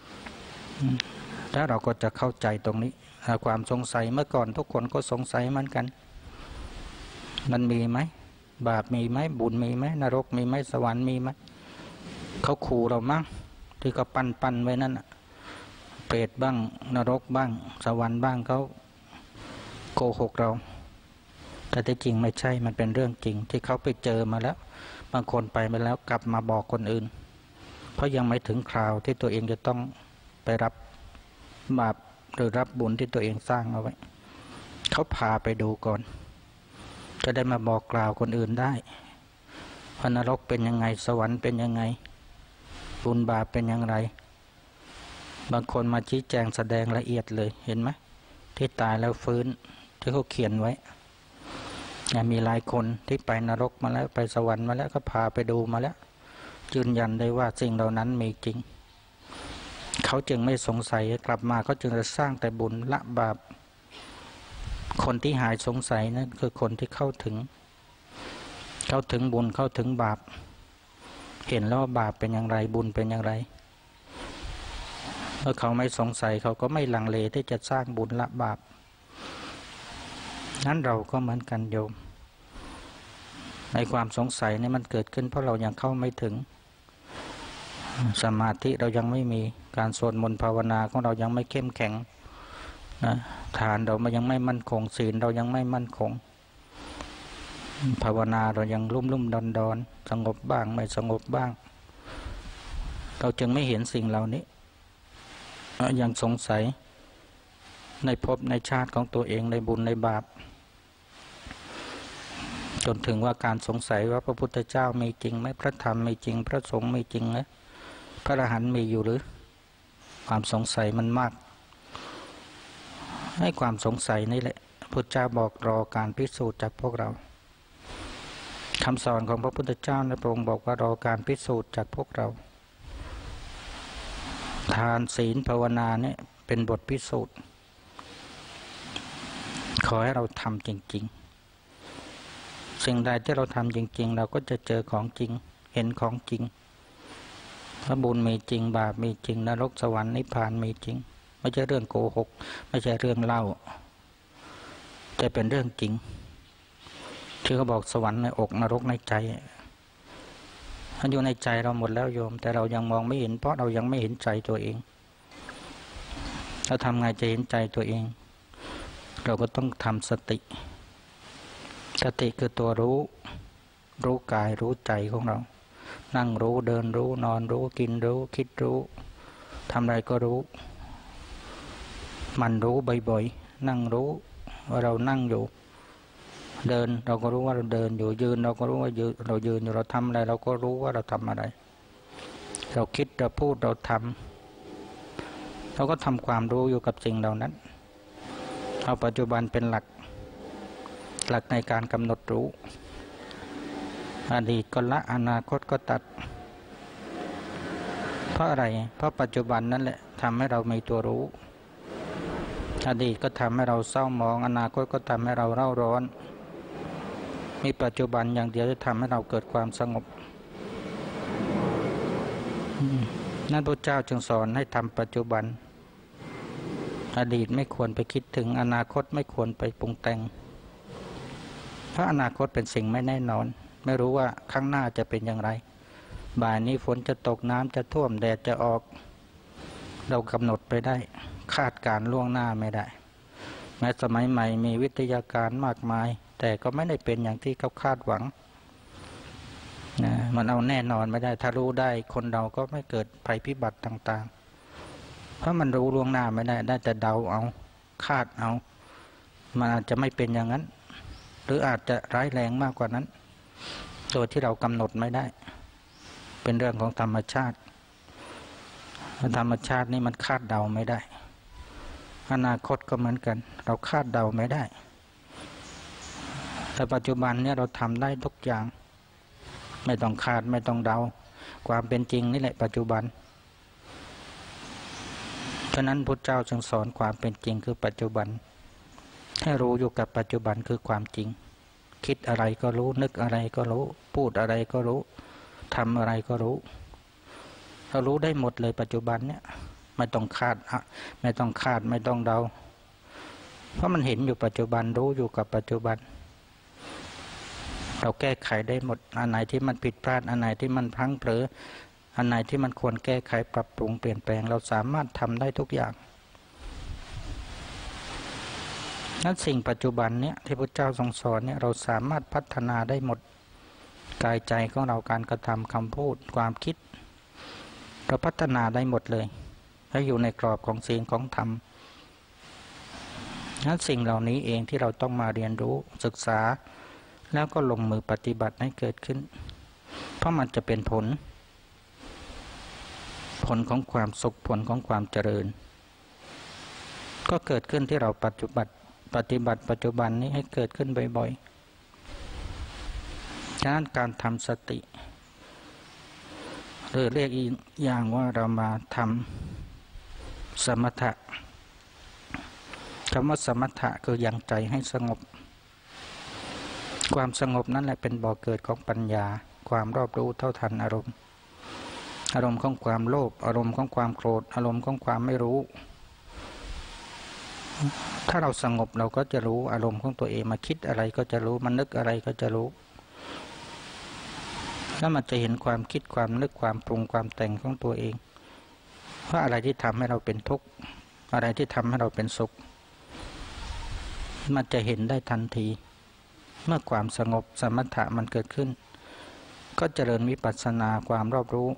ถ้าเราก็จะเข้าใจตรงนี้ความสงสัยเมื่อก่อนทุกคนก็สงสัยเหมือนกันมันมีไหมบาปมีไหมบุญมีไหมนรกมีไหมสวรรค์มีไหมเขาขู่เรามั้งที่เขาปั้นปั้นไว้นั่นเปรตบ้างนรกบ้างสวรรค์บ้างเขาโกหกเราแต่ที่จริงไม่ใช่มันเป็นเรื่องจริงที่เขาไปเจอมาแล้วบางคนไปมาแล้วกลับมาบอกคนอื่นเพราะยังไม่ถึงคราวที่ตัวเองจะต้องไปรับบาปหรือรับบุญที่ตัวเองสร้างเอาไว้เขาพาไปดูก่อนจะได้มาบอกกล่าวคนอื่นได้ว่านรกเป็นยังไงสวรรค์เป็นยังไงบุญบาปเป็นอย่างไรบางคนมาชี้แจงแสดงละเอียดเลยเห็นไหมที่ตายแล้วฟื้นที่เขาเขียนไว้มีหลายคนที่ไปนรกมาแล้วไปสวรรค์มาแล้วก็พาไปดูมาแล้วยืนยันได้ว่าสิ่งเหล่านั้นมีจริงเขาจึงไม่สงสัยกลับมาเขาจึงจะสร้างแต่บุญละบาปคนที่หายสงสัยนั่นคือคนที่เข้าถึงเข้าถึงบุญเข้าถึงบาปเห็นแล้วว่าบาปเป็นอย่างไรบุญเป็นอย่างไรเมื่อเขาไม่สงสัยเขาก็ไม่ลังเลที่จะสร้างบุญละบาปนั้นเราก็เหมือนกันโยมในความสงสัยนี่มันเกิดขึ้นเพราะเรายังเข้าไม่ถึงสมาธิเรายังไม่มีการสวดมนต์ภาวนาของเรายังไม่เข้มแข็งนะฐานเรามันยังไม่มั่นคงศีลเรายังไม่มั่นคงภาวนาเรายังลุ่มลุ่มดอนดอนสงบบ้างไม่สงบบ้างเราจึงไม่เห็นสิ่งเหล่านี้ยังสงสัยในภพในชาติของตัวเองในบุญในบาปจนถึงว่าการสงสัยว่าพระพุทธเจ้ามีจริงไหมพระธรรมมีจริงพระสงฆ์มีจริงไหมพระอรหันต์มีอยู่หรือความสงสัยมันมากให้ความสงสัยนี่แหละพุทธเจ้าบอกรอการพิสูจน์จากพวกเราคำสอนของพระพุทธเจ้าในพระองค์บอกว่ารอการพิสูจน์จากพวกเราทานศีลภาวนาเนี่ยเป็นบทพิสูจน์ขอให้เราทำจริงๆสิ่งใดที่เราทำจริงๆเราก็จะเจอของจริงเห็นของจริงพระบุญมีจริงบาปมีจริงนรกสวรรค์นิพพานมีจริงไม่ใช่เรื่องโกหกไม่ใช่เรื่องเล่าจะเป็นเรื่องจริงที่เขาบอกสวรรค์ในอกนรกในใจมันอยู่ในใจเราหมดแล้วโยมแต่เรายังมองไม่เห็นเพราะเรายังไม่เห็นใจตัวเองเราทำไงจะเห็นใจตัวเองเราก็ต้องทำสติสติคือตัวรู้รู้กายรู้ใจของเรานั่งรู้เดินรู้นอนรู้กินรู้คิดรู้ทำอะไรก็รู้มันรู้บ่อยๆนั่งรู้ว่าเรานั่งอยู่เดินเราก็รู้ว่าเราเดินอยู่ยืนเราก็รู้ว่ายืนเรายืนอยู่เราทำอะไรเราก็รู้ว่าเราทำอะไรเราคิดเราพูดเราทำเราก็ทำความรู้อยู่กับสิ่งเหล่านั้นเอาปัจจุบันเป็นหลักหลักในการกำหนดรู้อดีตก็ละอนาคตก็ตัดเพราะอะไรเพราะปัจจุบันนั่นแหละทำให้เรามีตัวรู้อดีตก็ทำให้เราเศร้าหมองอนาคตก็ทำให้เราเร่าร้อนมีปัจจุบันอย่างเดียวที่ทำให้เราเกิดความสงบนั่นพระเจ้าจึงสอนให้ทำปัจจุบันอดีตไม่ควรไปคิดถึงอนาคตไม่ควรไปปรุงแต่งเพราะอนาคตเป็นสิ่งไม่แน่นอนไม่รู้ว่าข้างหน้าจะเป็นอย่างไรบ่ายนี้ฝนจะตกน้ำจะท่วมแดดจะออกเรากำหนดไปได้คาดการล่วงหน้าไม่ได้แม้สมัยใหม่มีวิทยาการมากมายแต่ก็ไม่ได้เป็นอย่างที่เขาคาดหวังนะมันเอาแน่นอนไม่ได้ถ้ารู้ได้คนเราก็ไม่เกิดภัยพิบัติต่างๆเพราะมันรู้ล่วงหน้าไม่ได้ได้แต่เดาเอาคาดเอามันอาจจะไม่เป็นอย่างนั้นหรืออาจจะร้ายแรงมากกว่านั้นโดยที่เรากำหนดไม่ได้เป็นเรื่องของธรรมชาติธรรมชาตินี่มันคาดเดาไม่ได้อนาคตก็เหมือนกันเราคาดเดาไม่ได้แต่ปัจจุบันเนี่ยเราทำได้ทุกอย่างไม่ต้องคาดไม่ต้องเดาความเป็นจริงนี่แหละปัจจุบันฉะนั้นพุทธเจ้าจึงสอนความเป็นจริงคือปัจจุบันให้รู้อยู่กับปัจจุบันคือความจริงคิดอะไรก็รู้นึกอะไรก็รู้พูดอะไรก็รู้ทำอะไรก็รู้เรารู้ได้หมดเลยปัจจุบันเนี่ยไม่ต้องคาดไม่ต้องคาดไม่ต้องเดาเพราะมันเห็นอยู่ปัจจุบันรู้อยู่กับปัจจุบันเราแก้ไขได้หมดอันไหนที่มันผิดพลาดอันไหนที่มันพลั้งเผลออันไหนที่มันควรแก้ไขปรับปรุงเปลี่ยนแปลงเราสามารถทำได้ทุกอย่างนั้นสิ่งปัจจุบันเนี่ยที่พระเจ้าทรงสอนเนี่ยเราสามารถพัฒนาได้หมดกายใจของเราการกระทำคำพูดความคิดเราพัฒนาได้หมดเลยถ้าอยู่ในกรอบของศีลของธรรมนั้นสิ่งเหล่านี้เองที่เราต้องมาเรียนรู้ศึกษาแล้วก็ลงมือปฏิบัติให้เกิดขึ้นเพราะมันจะเป็นผลผลของความสุขผลของความเจริญก็เกิดขึ้นที่เราปฏิบัติปฏิบัติปัจจุบันนี้ให้เกิดขึ้นบ่อยๆฉะนั้นการทำสติหรือเรียกอีกอย่างว่าเรามาทำสมถะคำว่าสมถะคือยังใจให้สงบความสงบนั่นแหละเป็นบ่อเกิดของปัญญาความรอบรู้เท่าทันอารมณ์อารมณ์ของความโลภอารมณ์ของความโกรธอารมณ์ของความไม่รู้ถ้าเราสงบเราก็จะรู้อารมณ์ของตัวเองมาคิดอะไรก็จะรู้มันนึกอะไรก็จะรู้แล้วมันจะเห็นความคิดความนึกความปรุงความแต่งของตัวเองว่าอะไรที่ทำให้เราเป็นทุกข์อะไรที่ทำให้เราเป็นสุขมันจะเห็นได้ทันทีเมื่อความสงบสมถะมันเกิดขึ้นก็เจริญวิปัสสนาความรอบรู้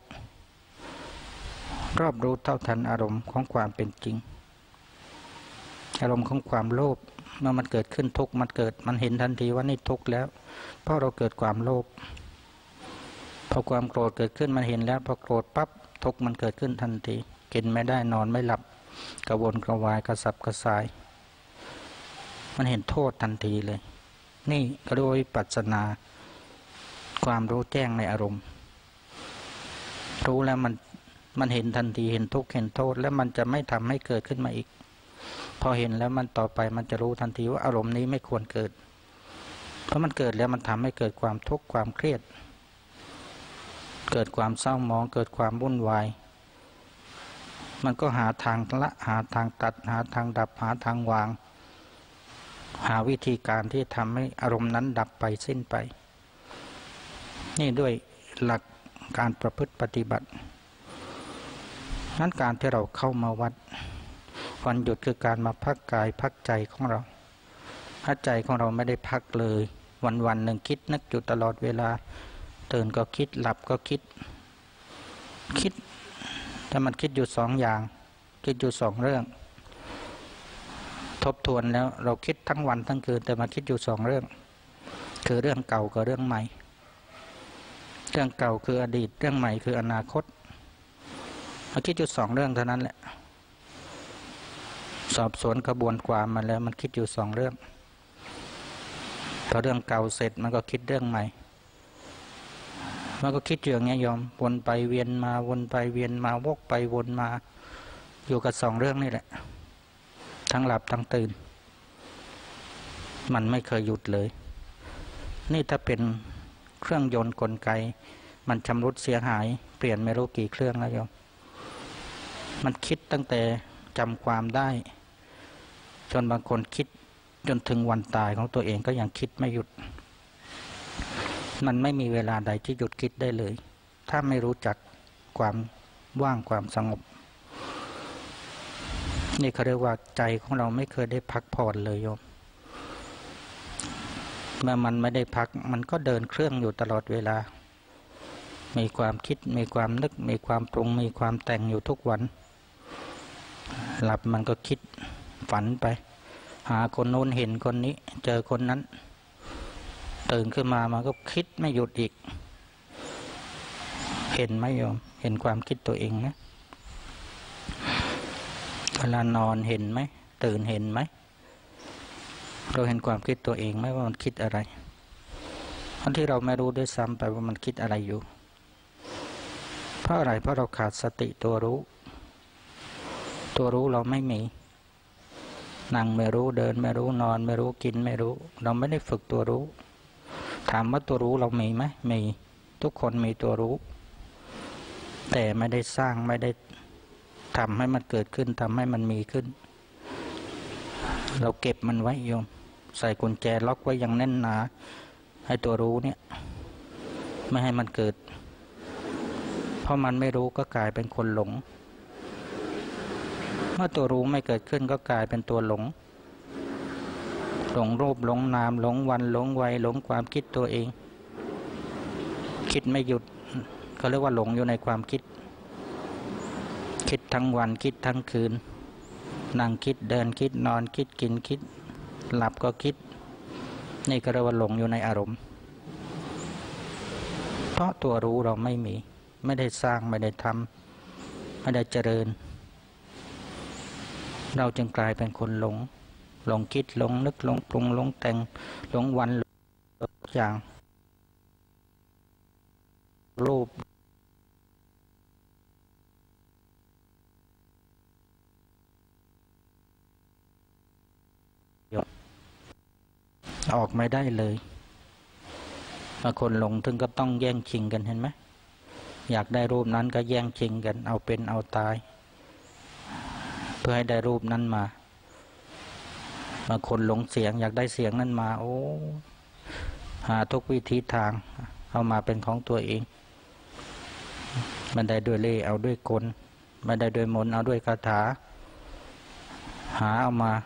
รอบรู้เท่าทันอารมณ์ของความเป็นจริงอารมณ์ของความโลภเมื่อมันเกิดขึ้นทุกข์มันเกิดมันเห็นทันทีว่านี่ทุกข์แล้วเพราะเราเกิดความโลภพอความโกรธเกิดขึ้นมันเห็นแล้วพอโกรธปั๊บทุกข์มันเกิดขึ้นทันทีกินไม่ได้นอนไม่หลับกระวนกระวายกระสับกระส่ายมันเห็นโทษทันทีเลยนี่ก็เรียกว่าวิปัสสนาความรู้แจ้งในอารมณ์รู้แล้วมันมันเห็นทันทีเห็นทุกข์เห็นโทษแล้วมันจะไม่ทำให้เกิดขึ้นมาอีกพอเห็นแล้วมันต่อไปมันจะรู้ทันทีว่าอารมณ์นี้ไม่ควรเกิดเพราะมันเกิดแล้วมันทำให้เกิดความทุกข์ความเครียดเกิดความเศร้าหมองเกิดความวุ่นวายมันก็หาทางละหาทางตัดหาทางดับหาทางวางหาวิธีการที่ทำให้อารมณ์นั้นดับไปสิ้นไปนี่ด้วยหลักการประพฤติปฏิบัตินั้นการที่เราเข้ามาวัดวันหยุดคือการมาพักกายพักใจของเราถ้าใจของเราไม่ได้พักเลยวันวันหนึ่งคิดนึกอยู่ตลอดเวลาตื่นก็คิดหลับก็คิดคิดแต่มันคิดอยู่สองอย่างคิดอยู่สองเรื่องทบทวนแล้วเราคิดทั้งวันทั้งคืนแต่มาคิดอยู่สองเรื่องคือเรื่องเก่ากับเรื่องใหม่เรื่องเก่าคืออดีตเรื่องใหม่คืออนาคตมาคิดอยู่สองเรื่องเท่านั้นแหละสอบสวนกระบวนความมาแล้วมันคิดอยู่สองเรื่องพอเรื่องเก่าเสร็จมันก็คิดเรื่องใหม่มันก็คิดอย่างนี้ยอมวนไปเวียนมาวนไปเวียนมาวกไปวนมาอยู่กับสองเรื่องนี่แหละทั้งหลับทั้งตื่นมันไม่เคยหยุดเลยนี่ถ้าเป็นเครื่องยนต์กลไกมันชำรุดเสียหายเปลี่ยนไม่รู้กี่เครื่องแล้วโยมมันคิดตั้งแต่จำความได้จนบางคนคิดจนถึงวันตายของตัวเองก็ยังคิดไม่หยุดมันไม่มีเวลาใดที่หยุดคิดได้เลยถ้าไม่รู้จักความว่างความสงบนี่เขาเรียกว่าใจของเราไม่เคยได้พักผ่อนเลยโยมเมื่อมันไม่ได้พักมันก็เดินเครื่องอยู่ตลอดเวลามีความคิดมีความนึกมีความปรุงมีความแต่งอยู่ทุกวันหลับมันก็คิดฝันไปหาคนโน้นเห็นคนนี้เจอคนนั้นตื่นขึ้นมามันก็คิดไม่หยุดอีกเห็นไหมโยมเห็นความคิดตัวเองไหมเวลานอนเห็นไหมตื่นเห็นไหมเราเห็นความคิดตัวเองไหมว่ามันคิดอะไรอันที่เราไม่รู้ด้วยซ้ำไปว่ามันคิดอะไรอยู่เพราะอะไรเพราะเราขาดสติตัวรู้ตัวรู้เราไม่มีนั่งไม่รู้เดินไม่รู้นอนไม่รู้กินไม่รู้เราไม่ได้ฝึกตัวรู้ถามว่าตัวรู้เรามีไหมมีทุกคนมีตัวรู้แต่ไม่ได้สร้างไม่ได้ทำให้มันเกิดขึ้นทำให้มันมีขึ้นเราเก็บมันไว้โยมใส่กุญแจล็อกไว้อย่างแน่นหนาให้ตัวรู้เนี่ยไม่ให้มันเกิดเพราะมันไม่รู้ก็กลายเป็นคนหลงเมื่อตัวรู้ไม่เกิดขึ้นก็กลายเป็นตัวหลงหลงรูปหลงนามหลงวันหลงวัยหลงความคิดตัวเองคิดไม่หยุดเขาเรียกว่าหลงอยู่ในความคิดคิดทั้งวันคิดทั้งคืนนั่งคิดเดินคิดนอนคิดกินคิดหลับก็คิดนี่ก็เรียกว่าหลงอยู่ในอารมณ์เพราะตัวรู้เราไม่มีไม่ได้สร้างไม่ได้ทำไม่ได้เจริญเราจึงกลายเป็นคนหลงหลงคิดหลงนึกหลงปรุงหลงแต่งหลงวันหลงอย่างรูปออกไม่ได้เลยบางคนหลงถึงก็ต้องแย่งชิงกันเห็นไหมอยากได้รูปนั้นก็แย่งชิงกันเอาเป็นเอาตายเพื่อให้ได้รูปนั้นมาบางคนหลงเสียงอยากได้เสียงนั้นมาโอ้หาทุกวิธีทางเอามาเป็นของตัวเองมันได้ด้วยเล่ห์เอาด้วยกลมันได้ด้วยมนต์เอาด้วยคาถาหาเอามา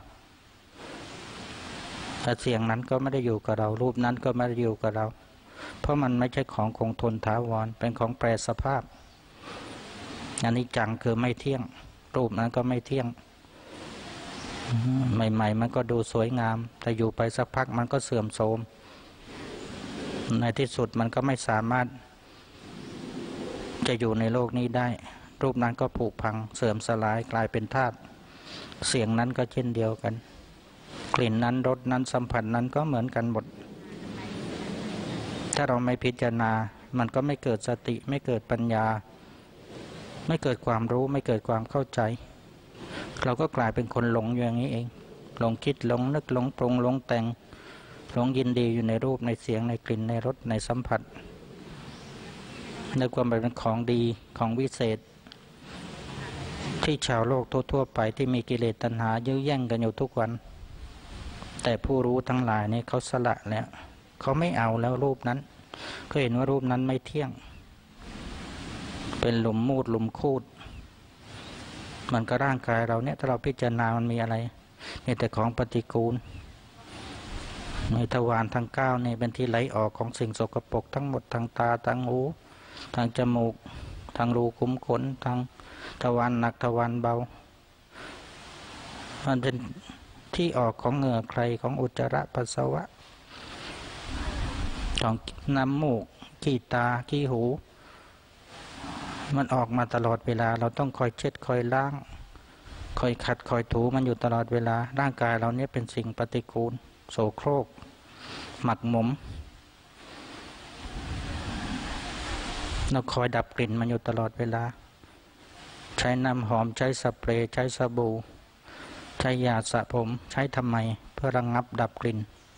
แต่เสียงนั้นก็ไม่ได้อยู่กับเรารูปนั้นก็ไม่ได้อยู่กับเราเพราะมันไม่ใช่ของคงทนถาวรเป็นของแปรสภาพอันนี้จังคือไม่เที่ยงรูปนั้นก็ไม่เที่ยงใหม่ๆมันก็ดูสวยงามแต่อยู่ไปสักพักมันก็เสื่อมโทรมในที่สุดมันก็ไม่สามารถจะอยู่ในโลกนี้ได้รูปนั้นก็ผุพังเสื่อมสลายกลายเป็นธาตุเสียงนั้นก็เช่นเดียวกันกลิ่นนั้นรสนั้นสัมผัสนั้นก็เหมือนกันหมดถ้าเราไม่พิจารณามันก็ไม่เกิดสติไม่เกิดปัญญาไม่เกิดความรู้ไม่เกิดความเข้าใจเราก็กลายเป็นคนหลงอย่างนี้เองหลงคิดหลงนึกหลงปรุงหลงแต่งหลงยินดีอยู่ในรูปในเสียงในกลิ่นในรสในสัมผัสนึกว่ามันเป็นของดีของวิเศษที่ชาวโลกทั่วๆไปที่มีกิเลสตัณหายื้อแย่งกันอยู่ทุกวันแต่ผู้รู้ทั้งหลายนี่เขาสละแล้วเขาไม่เอาแล้วรูปนั้นเขาเห็นว่ารูปนั้นไม่เที่ยงเป็นหลุมมูดหลุมคูดมันก็ร่างกายเราเนี่ยถ้าเราพิจารณามันมีอะไรมีแต่ของปฏิกูลในทวารทั้งเก้านี่เป็นที่ไหลออกของสิ่งสกปรกทั้งหมดทางตาทางหูทางจมูกทางรูขุมขนทางทวารหนักทวารเบามันเป็นที่ออกของเหงื่อใครของอุจจาระปัสสาวะของน้ำมูกขี้ตาขี้หูมันออกมาตลอดเวลาเราต้องคอยเช็ดคอยล้างคอยขัดคอยถูมันอยู่ตลอดเวลาร่างกายเราเนี่ยเป็นสิ่งปฏิกูลโสโครกหมักหมมเราคอยดับกลิ่นมันอยู่ตลอดเวลาใช้น้ำหอมใช้สเปรย์ใช้สบู่ใช้ยาสระผมใช้ทำไมเพื่อระงับดับกลิ่น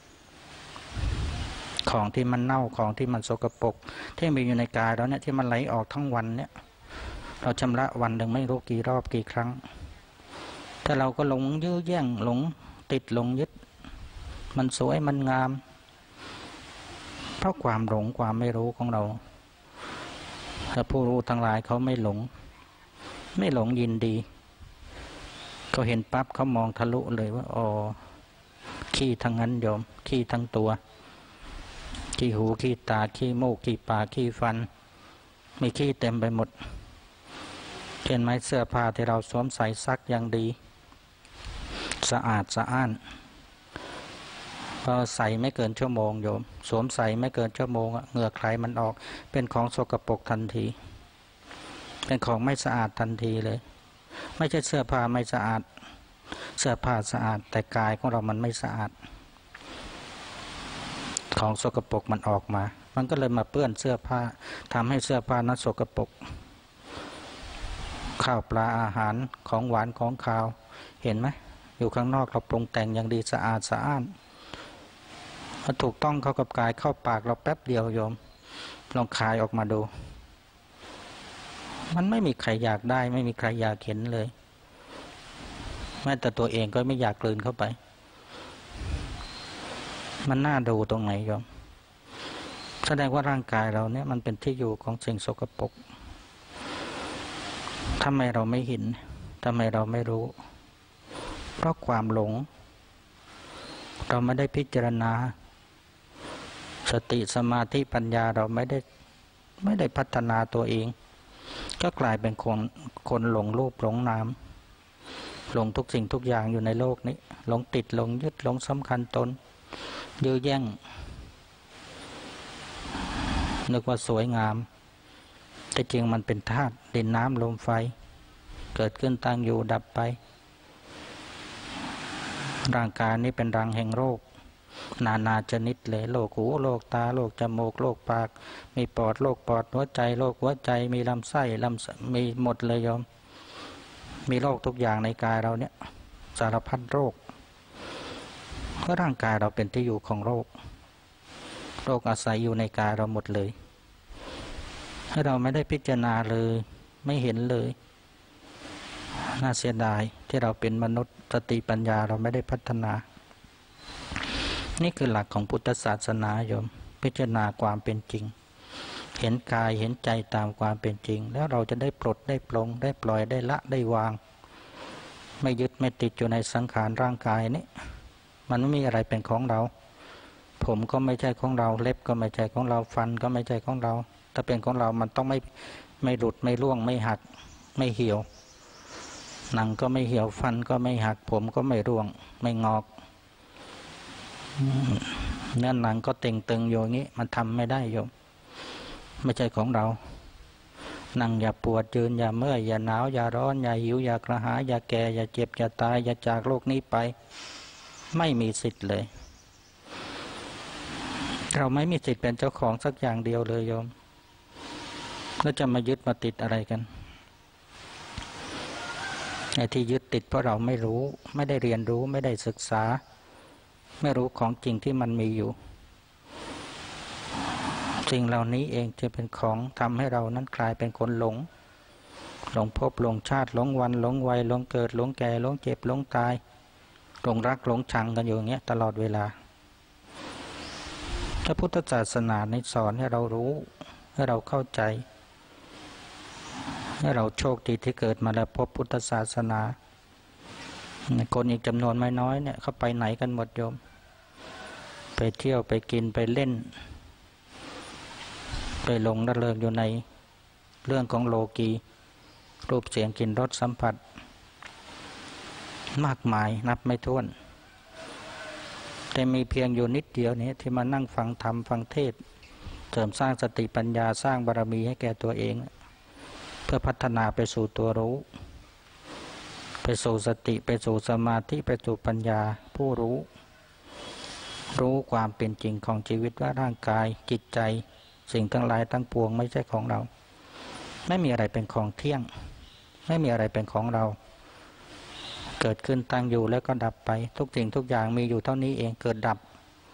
ของที่มันเน่าของที่มันสกปรกที่มีอยู่ในกายเราเนี่ยที่มันไหลออกทั้งวันเนี่ยเราชำระวันหนึ่งไม่รู้กี่รอบกี่ครั้งแต่เราก็หลงยื้อแย่งหลงติดหลงยึดมันสวยมันงามเพราะความหลงความไม่รู้ของเราแต่ผู้รู้ทั้งหลายเขาไม่หลงไม่หลงยินดีเขาเห็นปั๊บเขามองทะลุเลยว่าอ๋อขี้ทั้งนั้นโยมขี้ทั้งตัวขี้หูขี้ตาขี้มูกขี้ปากขี้ฟันมีขี้เต็มไปหมดเห็นไหมเสื้อผ้าที่เราสวมใส่ซักอย่างดีสะอาดสะอ้านพอใส่ไม่เกินชั่วโมงโยมสวมใส่ไม่เกินชั่วโมงเหงื่อใครมันออกเป็นของสกปรกทันทีเป็นของไม่สะอาดทันทีเลยไม่ใช่เสื้อผ้าไม่สะอาดเสื้อผ้าสะอาดแต่กายของเรามันไม่สะอาดของสกปรกมันออกมามันก็เลยมาเปื้อนเสื้อผ้าทำให้เสื้อผ้านั้นสกปรกข้าวปลาอาหารของหวานของคาวเห็นไหมอยู่ข้างนอกเราปรุงแต่งอย่างดีสะอาดสะอ้านถ้าถูกต้องเข้ากับกายเข้าปากเราแป๊บเดียวโยมลองคายออกมาดูมันไม่มีใครอยากได้ไม่มีใครอยากเห็นเลยแม้แต่ตัวเองก็ไม่อยากกลืนเข้าไปมันน่าดูตรงไหนโยมแสดงว่าร่างกายเราเนี่ยมันเป็นที่อยู่ของสิ่งสกปรกทำไมเราไม่เห็นทำไมเราไม่รู้เพราะความหลงเราไม่ได้พิจารณาสติสมาธิปัญญาเราไม่ได้ไม่ได้พัฒนาตัวเองก็กลายเป็นคนคนหลงรูปหลงนามหลงทุกสิ่งทุกอย่างอยู่ในโลกนี้หลงติดหลงยึดหลงสำคัญตนยื้อแย่งนึกว่าสวยงามแต่จริงมันเป็นธาตุดินน้ำลมไฟเกิดขึ้นตั้งอยู่ดับไปร่างกายนี้เป็นรังแห่งโรคนานาชนิดเลยโรคหูโรคตาโรคจมูกโรคปากมีปอดโรคปอดหัวใจโรคหัวใจมีลำไส้ลำมีหมดเลยโยมมีโรคทุกอย่างในกายเราเนี่ยสารพัดโรคเพราะร่างกายเราเป็นที่อยู่ของโรคโรคอาศัยอยู่ในกายเราหมดเลยให้เราไม่ได้พิจารณาเลยไม่เห็นเลยน่าเสียดายที่เราเป็นมนุษย์สติปัญญาเราไม่ได้พัฒนานี่คือหลักของพุทธศาสนาโยมพิจารณาความเป็นจริงเห็นกายเห็นใจตามความเป็นจริงแล้วเราจะได้ปลดได้ปลงได้ปล่อยได้ละได้วางไม่ยึดไม่ติดอยู่ในสังขารร่างกายนี้มันไม่มีอะไรเป็นของเราผมก็ไม่ใช่ของเราเล็บก็ไม่ใช่ของเราฟันก็ไม่ใช่ของเราถ้าเป็นของเรามันต้องไม่ไม่หลุดไม่ร่วงไม่หักไม่เหี่ยวหนังก็ไม่เหี่ยวฟันก็ไม่หักผมก็ไม่ร่วงไม่งอกเนื้อหนังก็เต่งตึงอยู่อย่างนี้มันทำไม่ได้โยมไม่ใช่ของเรานั่งอย่าปวดยืนอย่าเมื่อยอย่าหนาวอย่าร้อนอย่าหิวอย่ากระหายอย่าแก่อย่าเจ็บอย่าตายอย่าจากโลกนี้ไปไม่มีสิทธิ์เลยเราไม่มีสิทธิ์เป็นเจ้าของสักอย่างเดียวเลยโยมแล้วจะมายึดมาติดอะไรกันไอ้ที่ยึดติดเพราะเราไม่รู้ไม่ได้เรียนรู้ไม่ได้ศึกษาไม่รู้ของจริงที่มันมีอยู่สิ่งเหล่านี้เองจะเป็นของทำให้เรานั้นกลายเป็นคนหลงหลงภพหลงชาติหลงวันหลงวัยหลงเกิดหลงแก่หลงเจ็บหลงตายหลงรักหลงชังกันอยู่อย่างเงี้ยตลอดเวลาพระพุทธศาสนาในสอนให้เรารู้ให้เราเข้าใจให้เราโชคดีที่เกิดมาแล้วพบพุทธศาสนาคนอีกจำนวนไม่น้อยเนี่ยเขาไปไหนกันหมดโยมไปเที่ยวไปกินไปเล่นไปหลงระเริงอยู่ในเรื่องของโลกีรูปเสียงกลิ่นรสสัมผัสมากมายนับไม่ถ้วนแต่มีเพียงอยู่นิดเดียวนี้ที่มานั่งฟังธรรมฟังเทศน์เสริมสร้างสติปัญญาสร้างบารมีให้แก่ตัวเองเพื่อพัฒนาไปสู่ตัวรู้ไปสู่สติไปสู่สมาธิไปสู่ปัญญาผู้รู้รู้ความเป็นจริงของชีวิตว่าร่างกายจิตใจสิ่งทั้งหลายทั้งปวงไม่ใช่ของเราไม่มีอะไรเป็นของเที่ยงไม่มีอะไรเป็นของเราเกิดขึ้นตั้งอยู่แล้วก็ดับไปทุกสิ่งทุกอย่างมีอยู่เท่านี้เองเกิดดับ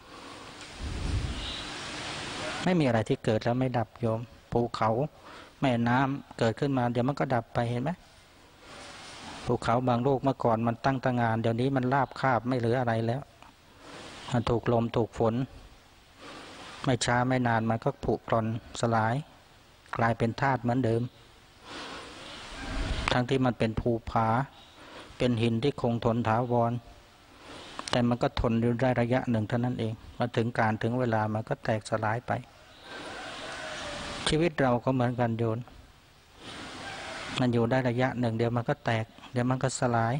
ไม่มีอะไรที่เกิดแล้วไม่ดับโยมภูเขาแม่น้ำเกิดขึ้นมาเดี๋ยวมันก็ดับไปเห็นไหมภูเขาบางลูกเมื่อก่อนมันตั้งตางานเดี๋ยวนี้มันราบคาบไม่เหลืออะไรแล้วมันถูกลมถูกฝนไม่ช้าไม่นานมันก็ผุกร่อนสลายกลายเป็นธาตุเหมือนเดิมทั้งที่มันเป็นภูผาเป็นหินที่คงทนถาวรแต่มันก็ทนอยู่ได้ระยะหนึ่งเท่านั้นเองมาถึงการถึงเวลามันก็แตกสลายไปชีวิตเราก็เหมือนกันโยนมันอยู่ได้ระยะหนึ่งเดี๋ยวมันก็แตกเดี๋ยวมันก็สลาย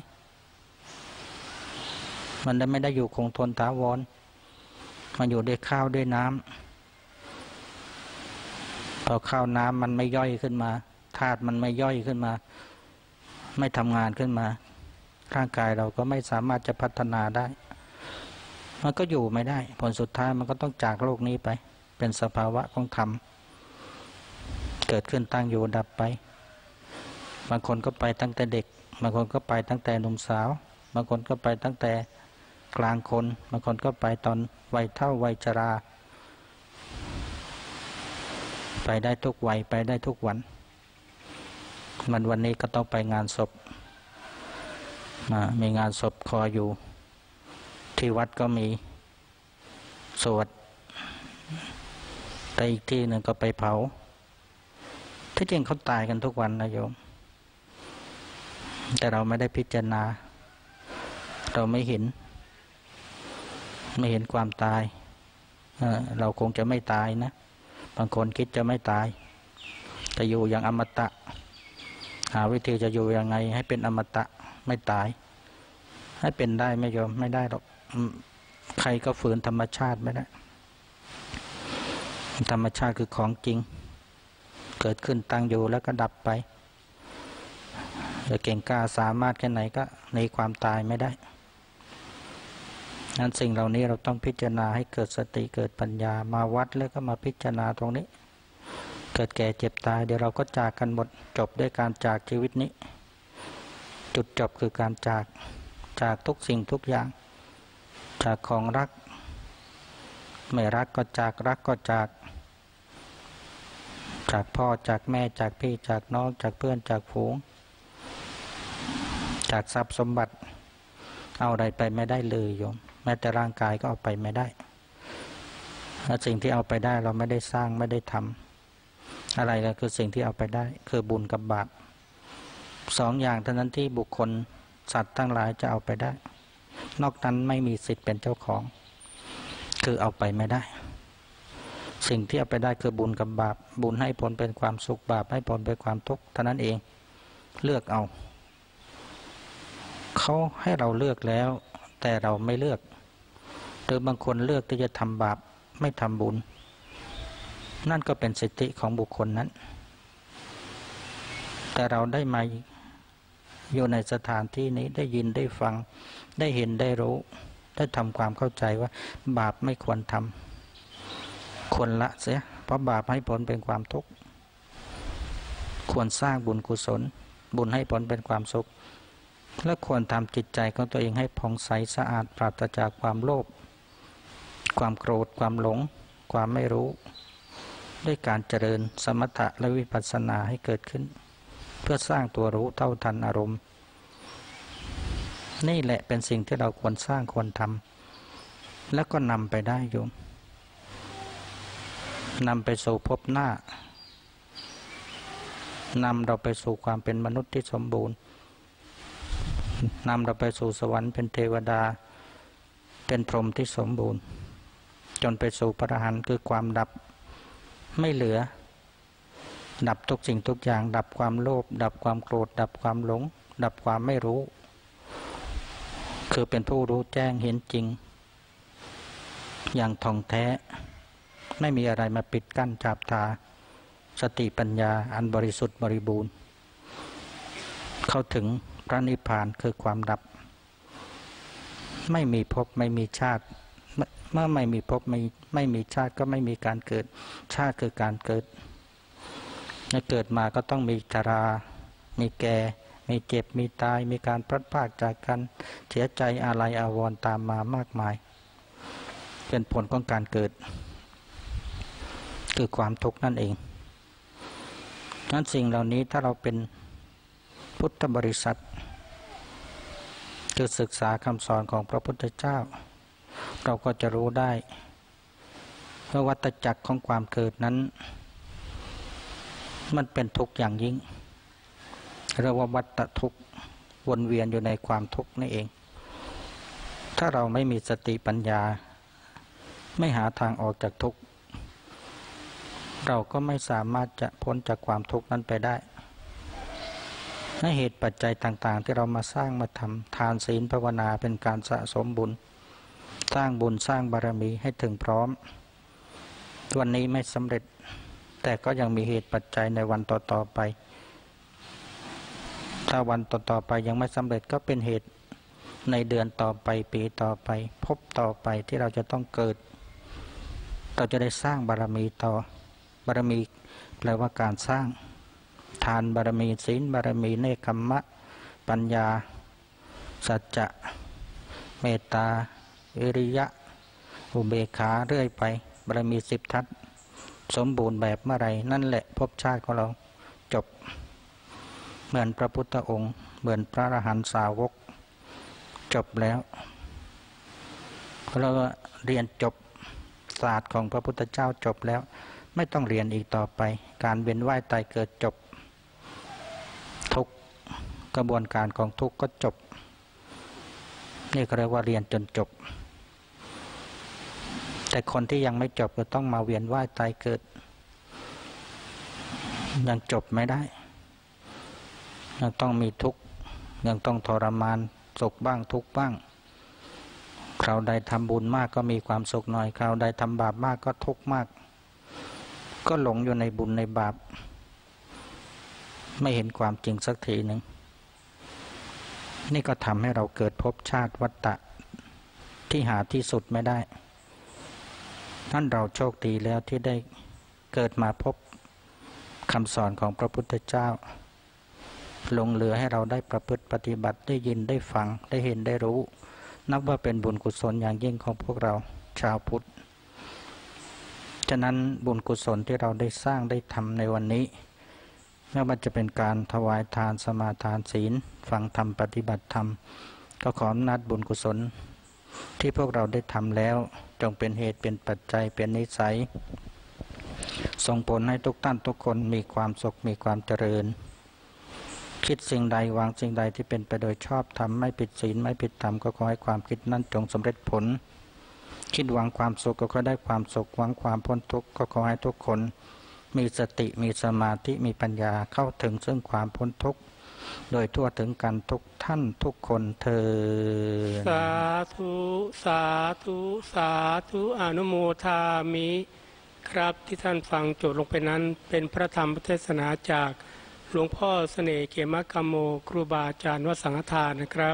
มันไม่ได้อยู่คงทนถาวรมันอยู่ด้วยข้าวด้วยน้ำพอข้าวน้ำมันไม่ย่อยขึ้นมาธาตุมันไม่ย่อยขึ้นมาไม่ทำงานขึ้นมาร่างกายเราก็ไม่สามารถจะพัฒนาได้มันก็อยู่ไม่ได้ผลสุดท้ายมันก็ต้องจากโลกนี้ไปเป็นสภาวะของธรรมเกิดขึ้นตั้งอยู่ดับไปบางคนก็ไปตั้งแต่เด็กบางคนก็ไปตั้งแต่หนุ่มสาวบางคนก็ไปตั้งแต่กลางคนบางคนก็ไปตอนวัยเฒ่าวัยชราไปได้ทุกวัยไปได้ทุกวันมันวันนี้ก็ต้องไปงานศพมีงานศพคอยอยู่ที่วัดก็มีสวดแต่อีกที่หนึ่งก็ไปเผาที่จริงเขาตายกันทุกวันนะโยมแต่เราไม่ได้พิจารณาเราไม่เห็นไม่เห็นความตาย เ, เราคงจะไม่ตายนะบางคนคิดจะไม่ตายจะอยู่อย่างอมตะหาวิธีจะอยู่ยังไงให้เป็นอมตะไม่ตายให้เป็นได้ไม่ยอมไม่ได้หรอกใครก็ฝืนธรรมชาติไม่ได้ธรรมชาติคือของจริงเกิดขึ้นตั้งอยู่แล้วก็ดับไปจะเก่งกล้าสามารถแค่ไหนก็หนีความตายไม่ได้นั้นสิ่งเหล่านี้เราต้องพิจารณาให้เกิดสติเกิดปัญญามาวัดแล้วก็มาพิจารณาตรงนี้เกิดแก่เจ็บตายเดี๋ยวเราก็จากกันหมดจบด้วยการจากชีวิตนี้จุดจบคือการจากจากทุกสิ่งทุกอย่างจากของรักไม่รักก็จากรักก็จากจากพ่อจากแม่จากพี่จากน้องจากเพื่อนจากฝูงจากทรัพย์สมบัติเอาอะไรไปไม่ได้เลยโยมแม้แต่ร่างกายก็เอาไปไม่ได้และสิ่งที่เอาไปได้เราไม่ได้สร้างไม่ได้ทำอะไรก็คือสิ่งที่เอาไปได้คือบุญกับบาปสองอย่างเท่านั้นที่บุคคลสัตว์ทั้งหลายจะเอาไปได้นอกนั้นไม่มีสิทธิ์เป็นเจ้าของคือเอาไปไม่ได้สิ่งที่เอาไปได้คือบุญกับบาปบุญให้ผลเป็นความสุขบาปให้ผลเป็นความทุกข์เท่านั้นเองเลือกเอาเขาให้เราเลือกแล้วแต่เราไม่เลือกหรือบางคนเลือกที่จะทำบาปไม่ทำบุญนั่นก็เป็นสิทธิของบุคคลนั้นแต่เราได้มาอยู่ในสถานที่นี้ได้ยินได้ฟังได้เห็นได้รู้ได้ทำความเข้าใจว่าบาปไม่ควรทำควรละเสียเพราะบาปให้ผลเป็นความทุกข์ควรสร้างบุญกุศลบุญให้ผลเป็นความสุขและควรทำจิตใจของตัวเองให้ผ่องใสสะอาดปราศจากความโลภความโกรธความหลงความไม่รู้ด้วยการเจริญสมถะและวิปัสสนาให้เกิดขึ้นเพื่อสร้างตัวรู้เท่าทันอารมณ์นี่แหละเป็นสิ่งที่เราควรสร้างควรทำแล้วก็นำไปได้โยมนำไปสู่ภพหน้านำเราไปสู่ความเป็นมนุษย์ที่สมบูรณ์นำเราไปสู่สวรรค์เป็นเทวดาเป็นพรหมที่สมบูรณ์จนไปสู่พระอรหันต์คือความดับไม่เหลือดับทุกสิ่งทุกอย่างดับความโลภดับความโกรธดับความหลงดับความไม่รู้คือเป็นผู้รู้แจ้งเห็นจริงอย่างท่องแท้ไม่มีอะไรมาปิดกั้นจับตาสติปัญญาอันบริสุทธิ์บริบูรณ์เข้าถึงพระนิพพานคือความดับไม่มีภพไม่มีชาติเมื่อไม่มีภพไม่ไม่มีชาติก็ไม่มีการเกิดชาติคือการเกิดในเกิดมาก็ต้องมีชรามีแก่มีเจ็บมีตายมีการพลัดพรากจากกันเสียใจอาลัยอาวรณ์ตามมามากมายเป็นผลของการเกิดคือความทุกข์นั่นเองนั้นสิ่งเหล่านี้ถ้าเราเป็นพุทธบริษัทคือศึกษาคำสอนของพระพุทธเจ้าเราก็จะรู้ได้ว่าวัฏจักรของความเกิดนั้นมันเป็นทุกข์อย่างยิ่งเรียกว่าวัฏทุกข์วนเวียนอยู่ในความทุกข์นี่เองถ้าเราไม่มีสติปัญญาไม่หาทางออกจากทุกข์เราก็ไม่สามารถจะพ้นจากความทุกข์นั้นไปได้ในเหตุปัจจัยต่างๆที่เรามาสร้างมาทำทานศีลภาวนาเป็นการสะสมบุญสร้างบุญสร้างบารมีให้ถึงพร้อมวันนี้ไม่สำเร็จแต่ก็ยังมีเหตุปัจจัยในวันต่อๆไปถ้าวันต่อๆไปยังไม่สำเร็จก็เป็นเหตุในเดือนต่อไปปีต่อไปพบต่อไปที่เราจะต้องเกิดเราจะได้สร้างบารมีต่อบารมีแปลว่าการสร้างทานบารมีศีลบารมีเนกขัมมะปัญญาสัจจะเมตตาวิริยะอุเบกขาเรื่อยไปบารมีสิบทัศสมบูรณ์แบบเมื่อไรนั่นแหละภพชาติของเราจบเหมือนพระพุทธองค์เหมือนพระอรหันตสาวกจบแล้วเราเรียนจบศาสตร์ของพระพุทธเจ้าจบแล้วไม่ต้องเรียนอีกต่อไปการเวียนว่ายตายเกิดจบทุกกระบวนการของทุกก็จบนี่ก็เรียกว่าเรียนจนจบแต่คนที่ยังไม่จบก็ต้องมาเวียนว่ายตายเกิดยังจบไม่ได้ยังต้องมีทุกข์ยังต้องทรมานสุขบ้างทุกข์บ้างคราวใดทำบุญมากก็มีความสุขหน่อยคราวใดทำบาปมากก็ทุกข์มากก็หลงอยู่ในบุญในบาปไม่เห็นความจริงสักทีหนึ่งนี่ก็ทำให้เราเกิดภพชาติวัฏฏะที่หาที่สุดไม่ได้นั่นเราโชคดีแล้วที่ได้เกิดมาพบคำสอนของพระพุทธเจ้าลงเหลือให้เราได้ประพฤติปฏิบัติได้ยินได้ฟังได้เห็นได้รู้นับว่าเป็นบุญกุศลอย่างยิ่งของพวกเราชาวพุทธฉะนั้นบุญกุศลที่เราได้สร้างได้ทำในวันนี้ไม่ว่าจะเป็นการถวายทานสมาทานศีลฟังธรรมปฏิบัติธรรมก็ขออำนาจบุญกุศลที่พวกเราได้ทำแล้วจงเป็นเหตุเป็นปัจจัยเป็นนิสัยส่งผลให้ทุกท่านทุกคนมีความสุขมีความเจริญคิดสิ่งใดวางสิ่งใดที่เป็นไปโดยชอบธรรมไม่ผิดศีลไม่ผิดธรรมก็ขอให้ความคิดนั้นจงสำเร็จผลคิดหวังความสุขก็ขอได้ความสุขหวังความพ้นทุกข์ก็ขอให้ทุกคนมีสติมีสมาธิมีปัญญาเข้าถึงซึ่งความพ้นทุกข์โดยทั่วถึงกันทุกท่านทุกคนเทอญสาธุสาธุสาธุอนุโมทามิครับที่ท่านฟังจบลงไปนั้นเป็นพระธรรมเทศนาจากหลวงพ่อเสน่ห์เขมกัมโมครูบาอาจารย์วัดสังฆทานนะครับ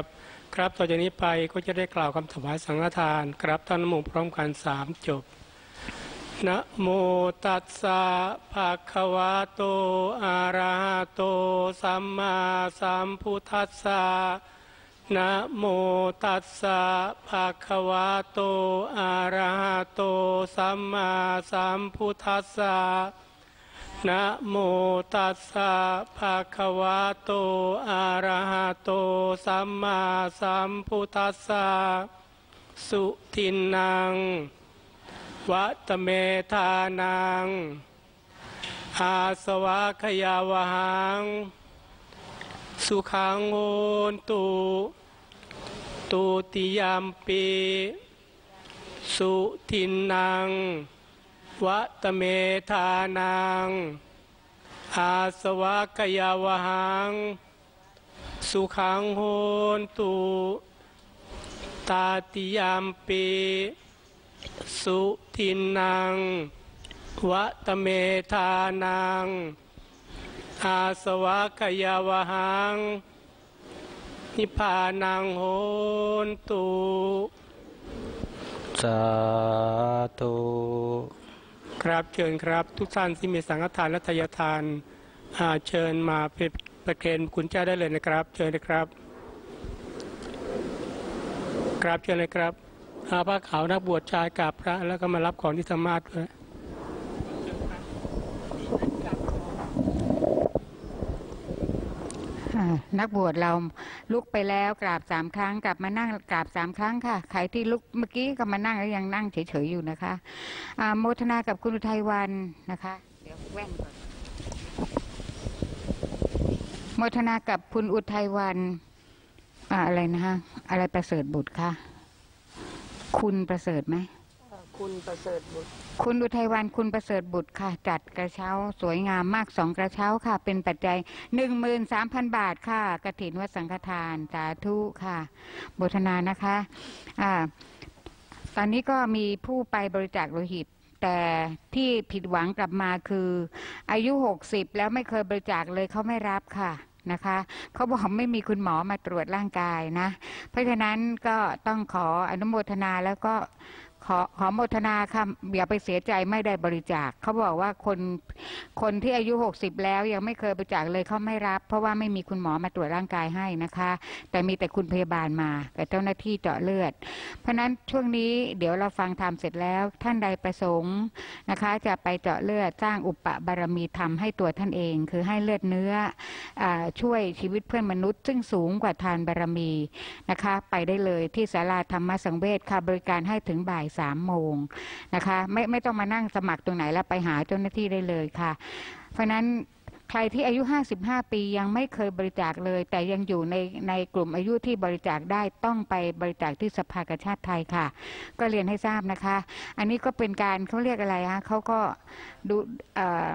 ครับต่อจากนี้ไปก็จะได้กล่าวคำถวายสังฆทานครับท่านหมู่พร้อมกันสามจบนะโมตัสสะภะคะวะโตอะระหะโตสัมมาสัมพุทธัสสะนะโมตัสสะภะคะวะโตอะระหะโตสัมมาสัมพุทธัสสะนะโมตัสสะภะคะวะโตอะระหะโตสัมมาสัมพุทธัสสะสุทินังวัตเมธานังอาสวะขยาวหังสุขังโหนตุตุติยัมปิสุทินังวัตเมธานังอาสวะขยาวหังสุขังโหนตุตาติยัมปิสุทินังวัตเมธานังอาสวะขยาวหังนิพพานังโหนตุสาธุครับเชิญครับทุกท่านที่มีสังฆทานและทายทานเชิญมาเป็นประเคนคุณเจ้าได้เลยนะครับเชิญนะครับครับเชิญเลยครับอาผ้าขาวนักบวชชายกราบพระแล้วก็มารับของที่ธรรมาสด้วยนักบวชเราลุกไปแล้วกราบสามครั้งกลับมานั่งกราบสามครั้งค่ะใครที่ลุกเมื่อกี้ก็มานั่งแล้วยังนั่งเฉยๆอยู่นะคะโมทนากับคุณอุทัยวันนะคะเดี๋ยวแว่นก่อนโมทนากับคุณอุทัยวันอะไรนะคะอะไรประเสริฐบุตรคะคุณประเสริฐไหมคุณประเสริฐบุตรคุณอุทัยวันคุณประเสริฐบุตรค่ะจัดกระเช้าสวยงามมากสองกระเช้าค่ะเป็นปัจจัยหนึ่งหมื่นสามพันบาทค่ะกฐินวัดสังฆทานสาธุค่ะโมทนานะคะอ่าตอนนี้ก็มีผู้ไปบริจาคโลหิตแต่ที่ผิดหวังกลับมาคืออายุหกสิบแล้วไม่เคยบริจาคเลยเขาไม่รับค่ะนะคะเขาบอกไม่มีคุณหมอมาตรวจร่างกายนะเพราะฉะนั้นก็ต้องขออนุโมทนาแล้วก็ขอขอโมทนาค่ะอย่าไปเสียใจไม่ได้บริจาคเขาบอกว่าคนคนที่อายุหกสิบแล้วยังไม่เคยบริจาคเลยเขาไม่รับเพราะว่าไม่มีคุณหมอมาตรวจร่างกายให้นะคะแต่มีแต่คุณพยาบาลมากับเจ้าหน้าที่เจาะเลือดเพราะนั้นช่วงนี้เดี๋ยวเราฟังธรรมเสร็จแล้วท่านใดประสงค์นะคะจะไปเจาะเลือดสร้างอุปบารมีธรรมให้ตัวท่านเองคือให้เลือดเนื้อช่วยชีวิตเพื่อนมนุษย์ซึ่งสูงกว่าทานบารมีนะคะไปได้เลยที่ศาลาธรรมสังเวชค่ะบริการให้ถึงบ่ายสามโมงนะคะไม่ไม่ต้องมานั่งสมัครตรงไหนแล้วไปหาเจ้าหน้าที่ได้เลยค่ะเพราะนั้นใครที่อายุห้าสิบห้าปียังไม่เคยบริจาคเลยแต่ยังอยู่ในในกลุ่มอายุที่บริจาคได้ต้องไปบริจาคที่สภากาชาดไทยค่ะก็เรียนให้ทราบนะคะอันนี้ก็เป็นการเขาเรียกอะไรฮะเขาก็ดูเอ่อ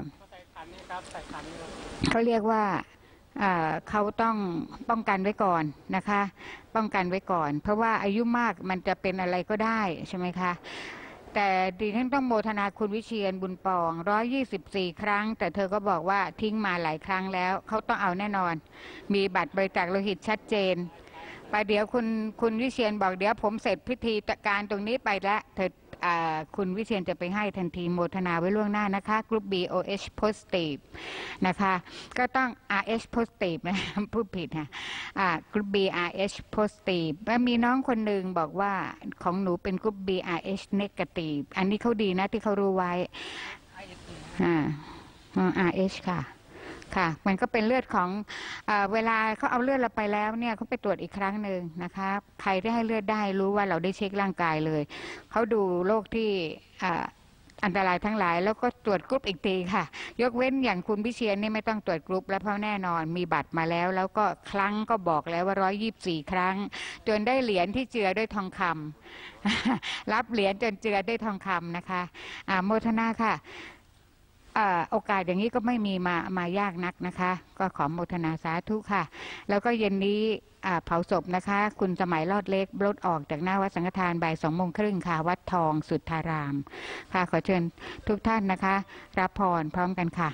เขาเรียกว่าเขาต้องป้องกันไว้ก่อนนะคะป้องกันไว้ก่อนเพราะว่าอายุมากมันจะเป็นอะไรก็ได้ใช่ไหมคะแต่ดิฉันต้องโมทนาคุณวิเชียรบุญปองร้อยยี่สิบสี่ครั้งแต่เธอก็บอกว่าทิ้งมาหลายครั้งแล้วเขาต้องเอาแน่นอนมีบัตรบริจาคโลหิตชัดเจนไปเดี๋ยวคุณคุณวิเชียรบอกเดี๋ยวผมเสร็จพิธีการตรงนี้ไปแล้วเธอคุณวิเชียรจะไปให้ทันทีโมทนาไว้ล่วงหน้านะคะกรุ๊ป บี โอ เอช positive นะคะก็ต้อง อาร์ เอช positive นะพูดผิดค่ะกรุ๊ป B อาร์ เอช positive แล้วมีน้องคนหนึ่งบอกว่าของหนูเป็นกรุ๊ป B อาร์ เอช negative อันนี้เขาดีนะที่เขารู้ไว้อ่า อาร์ เอช ค่ะค่ะมันก็เป็นเลือดของเอ่อเวลาเขาเอาเลือดเราไปแล้วเนี่ยเขาไปตรวจอีกครั้งหนึ่งนะคะใครที่ให้เลือดได้รู้ว่าเราได้เช็คร่างกายเลยเขาดูโรคที่อันตรายทั้งหลายแล้วก็ตรวจกรุ๊ปอีกทีค่ะยกเว้นอย่างคุณพิเชียรนี่ไม่ต้องตรวจกรุ๊ปแล้วเพราะแน่นอนมีบัตรมาแล้วแล้วก็ครั้งก็บอกแล้วว่าร้อยยี่สิบสี่ครั้งจนได้เหรียญที่เจือด้วยทองคำรับเหรียญจนเจือด้วยทองคำนะคะโมทนาค่ะโอกาสอย่างนี้ก็ไม่มีมามายากนักนะคะก็ขอโมทนาสาธุค่ะแล้วก็เย็นนี้เผาศพนะคะคุณสมัยรอดเล็กรถออกจากหน้าวัดสังฆทานบ่ายสองโมงครึ่งค่ะวัดทองสุทธารามค่ะขอเชิญทุกท่านนะคะรับพรพร้อมกันค่ะ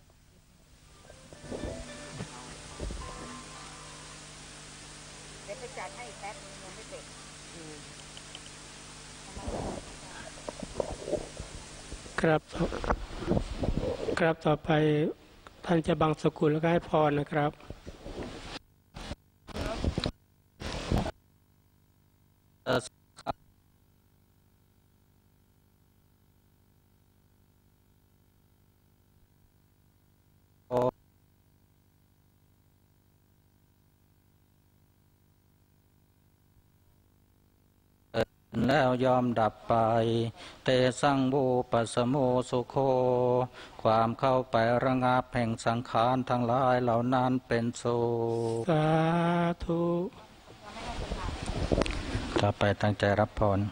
ไปครับครับต่อไปท่านจะบังสกุลแล้วก็ให้พรนะครับแล้วยอมดับไปเตสังบูปสโมสุโคความเข้าไประงับแห่งสังขารทั้งหลายเหล่านั้นเป็นสุขสาธุต่อไปตั้งใจรับพร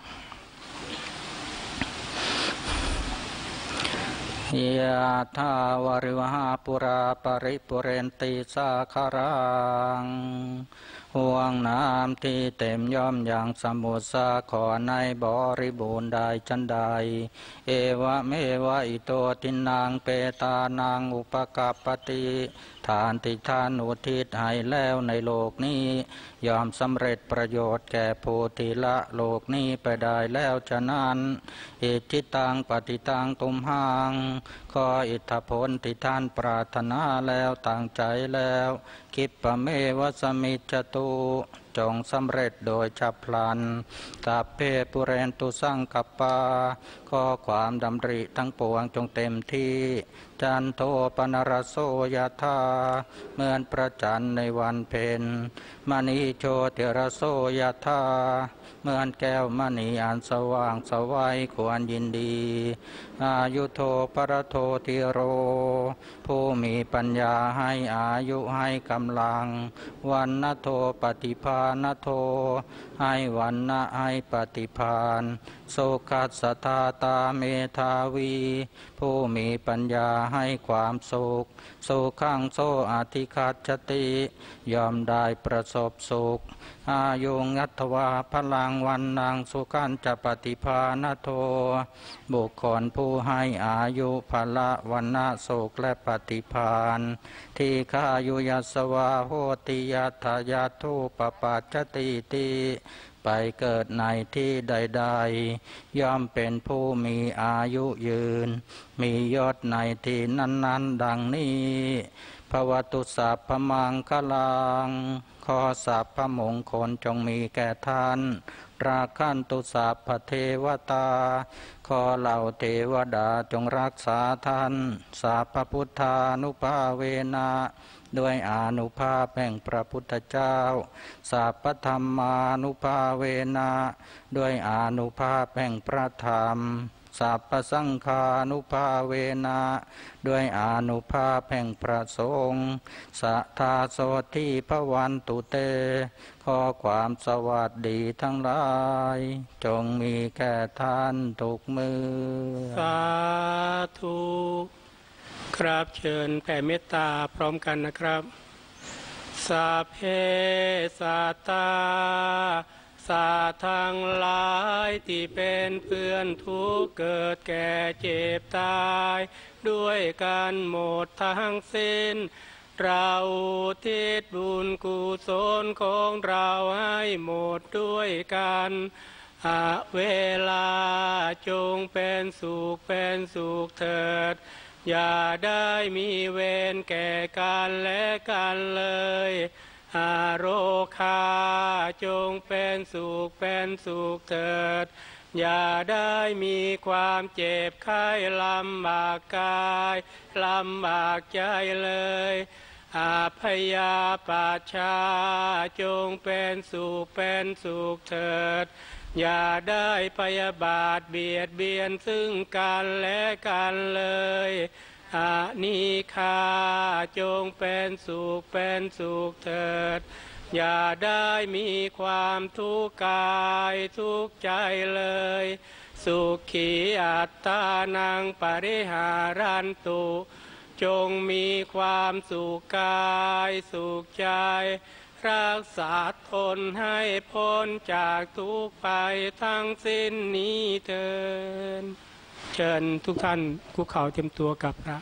ยะถาวาริวหาปุราปริปุเรนติสาคารังห่วงน้ำที่เต็มย่อมอย่างสมุทรสาครในบริบูรณ์ใดจันใดเอวะเมวะอิโตตินังเปตานังอุปกัปปติทานติทานอุทิศให้แล้วในโลกนี้ยอมสำเร็จประโยชน์แก่ผู้ที่ละโลกนี้ไปได้แล้วฉะนั้นอิทธิตังปฏิตังตุมหังขออิทธผลที่ท่านปรารถนาแล้วตั้งใจแล้วคิปะเมวะสมิจจตุจงสำเร็จโดยฉับพลันตัพเพปุเรนตุสังกัปปาข้อความดำริทั้งปวงจงเต็มที่จันโทปนรโสยธาเหมือนประจันในวันเพ็ญมณีโชติรโสยธาเหมือนแก้วมณีอันสว่างสวัยควรยินดีอายุโทปรโทติโรผู้มีปัญญาให้อายุให้กำลังวันนโทปฏิภาณโทให้วันนะให้ปฏิภาณโสคัสสทาตาเมธาวีผู้มีปัญญาให้ความสุขสุขังโสอธิคัจฉติยอมได้ประสบสุขอายุงัตถวาพลังวันนางสุขันจะปฏิภาณโทบุคคลผู้ให้อายุพละวันนะสุขและปฏิภาณที่ขายุยัสวาโหติยัตถยาทุปปัจจติติไปเกิดในที่ใดๆย่อมเป็นผู้มีอายุยืนมียศในที่นั้นๆดังนี้ภวตุสัพพมังคลังขอสัพพมงคลจงมีแก่ท่านราคันตุสัพพเทวตาขอเหล่าเทวดาจงรักษาท่านสัพพพุทธานุภาเวนะด้วยอานุภาพแห่งพระพุทธเจ้าสัพพธรรมานุภาเวนะด้วยอานุภาพแห่งพระธรรมสัพพสังฆานุภาเวนะด้วยอานุภาพแห่งพระสงฆ์สัทธาโสทิภวันตุเตขอความสวัสดีทั้งหลายจงมีแก่ท่านทุกมือสาธุครับเชิญแผ่เมตตาพร้อมกันนะครับสัพเพสัตตาสัตว์ทั้งหลายที่เป็นเพื่อนทุกข์เกิดแก่เจ็บตายด้วยกันหมดทั้งสิ้นเราทิศบุญกุศลของเราให้หมดด้วยกันอาเวลาจงเป็นสุขเป็นสุขเถิดอย่าได้มีเวรแก่กันและกันเลยอาโรคาจงเป็นสุขเป็นสุขเถิดอย่าได้มีความเจ็บไข้ลำบากกายลำบากใจเลยอาพยาปัชชาจงเป็นสุขเป็นสุขเถิดอย่าได้พยาบาทเบียดเบียนซึ่งกันและกันเลยอานิคาจงเป็นสุขเป็นสุขเถิดอย่าได้มีความทุกข์กายทุกข์ใจเลยสุขีอัตตานังปริหารันตุจงมีความสุขกายสุขใจรักษาทนให้พ้นจากทุกข์ไปทั้งสิ้นนี้เถิดเชิญทุกท่านคุกเข่าเตรียมตัวกับพระ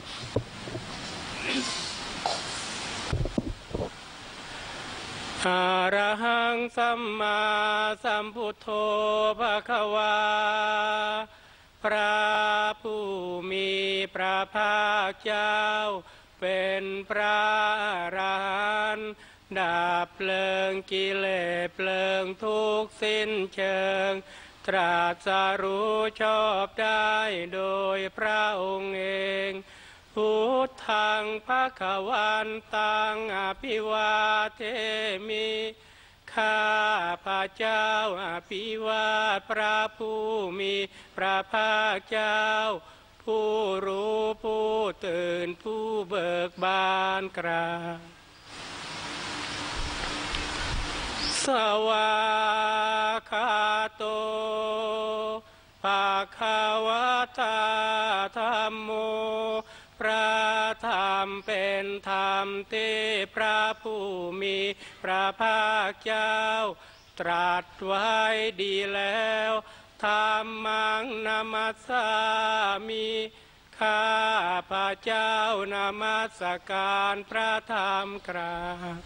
อะระหังสัมมาสัมพุทโธภะคะวาพระผู้มีพระภาคเจ้าเป็นพระอรหันต์ดับเพลิงกิเลสเพลิงทุกข์สิ้นเชิงตรัสรู้ชอบได้โดยพระองค์เองพุทธังภควันตังอภิวาเทมิข้าพระเจ้าอภิวาทพระผู้มีพระภาคเจ้าผู้รู้ผู้ตื่นผู้เบิกบานกราบสวากขาโตภะคะวะตาธัมโมพระธรรมเป็นธรรมที่พระผู้มีพระภาคเจ้าตรัสไว้ดีแล้วธัมมังนามัสสามิข้าพระเจ้านมัสการพระธรรมกราบ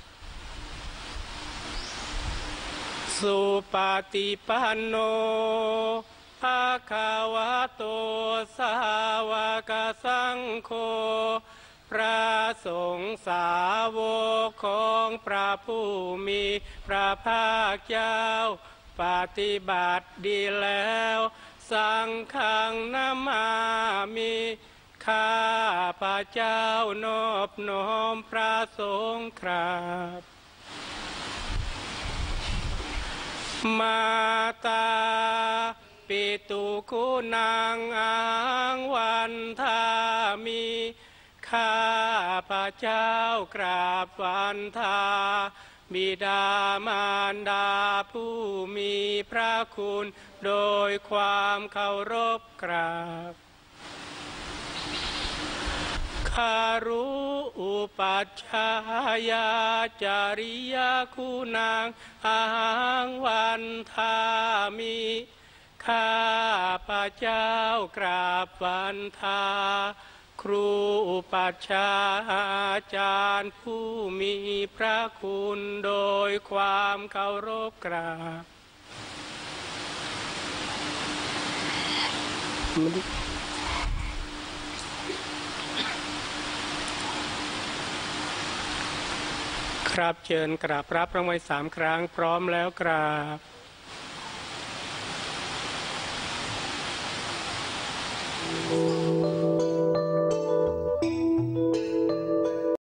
สุปฏิปันโนภะคะวะโตสาวกสังโฆพระสงฆ์สาวกของพระผู้มีพระภาคเจ้าปฏิบัติดีแล้วสังฆังนามามิข้าพระเจ้านอบน้อมพระสงฆ์ครับมาตาปิตุคุณังอังวันทามิข้าพระเจ้ากราบวันทาบิดามารดาผู้มีพระคุณโดยความเคารพกราบคารุอุปัชฌายาจาริยคุณังอังวันทามิข้าพระเจ้ากราบวันทาครูอุปัชฌาย์อาจารย์ผู้มีพระคุณโดยความเคารพกราบครับเชิญกราบรับรางวัลสามครั้งพร้อมแล้วกราบโ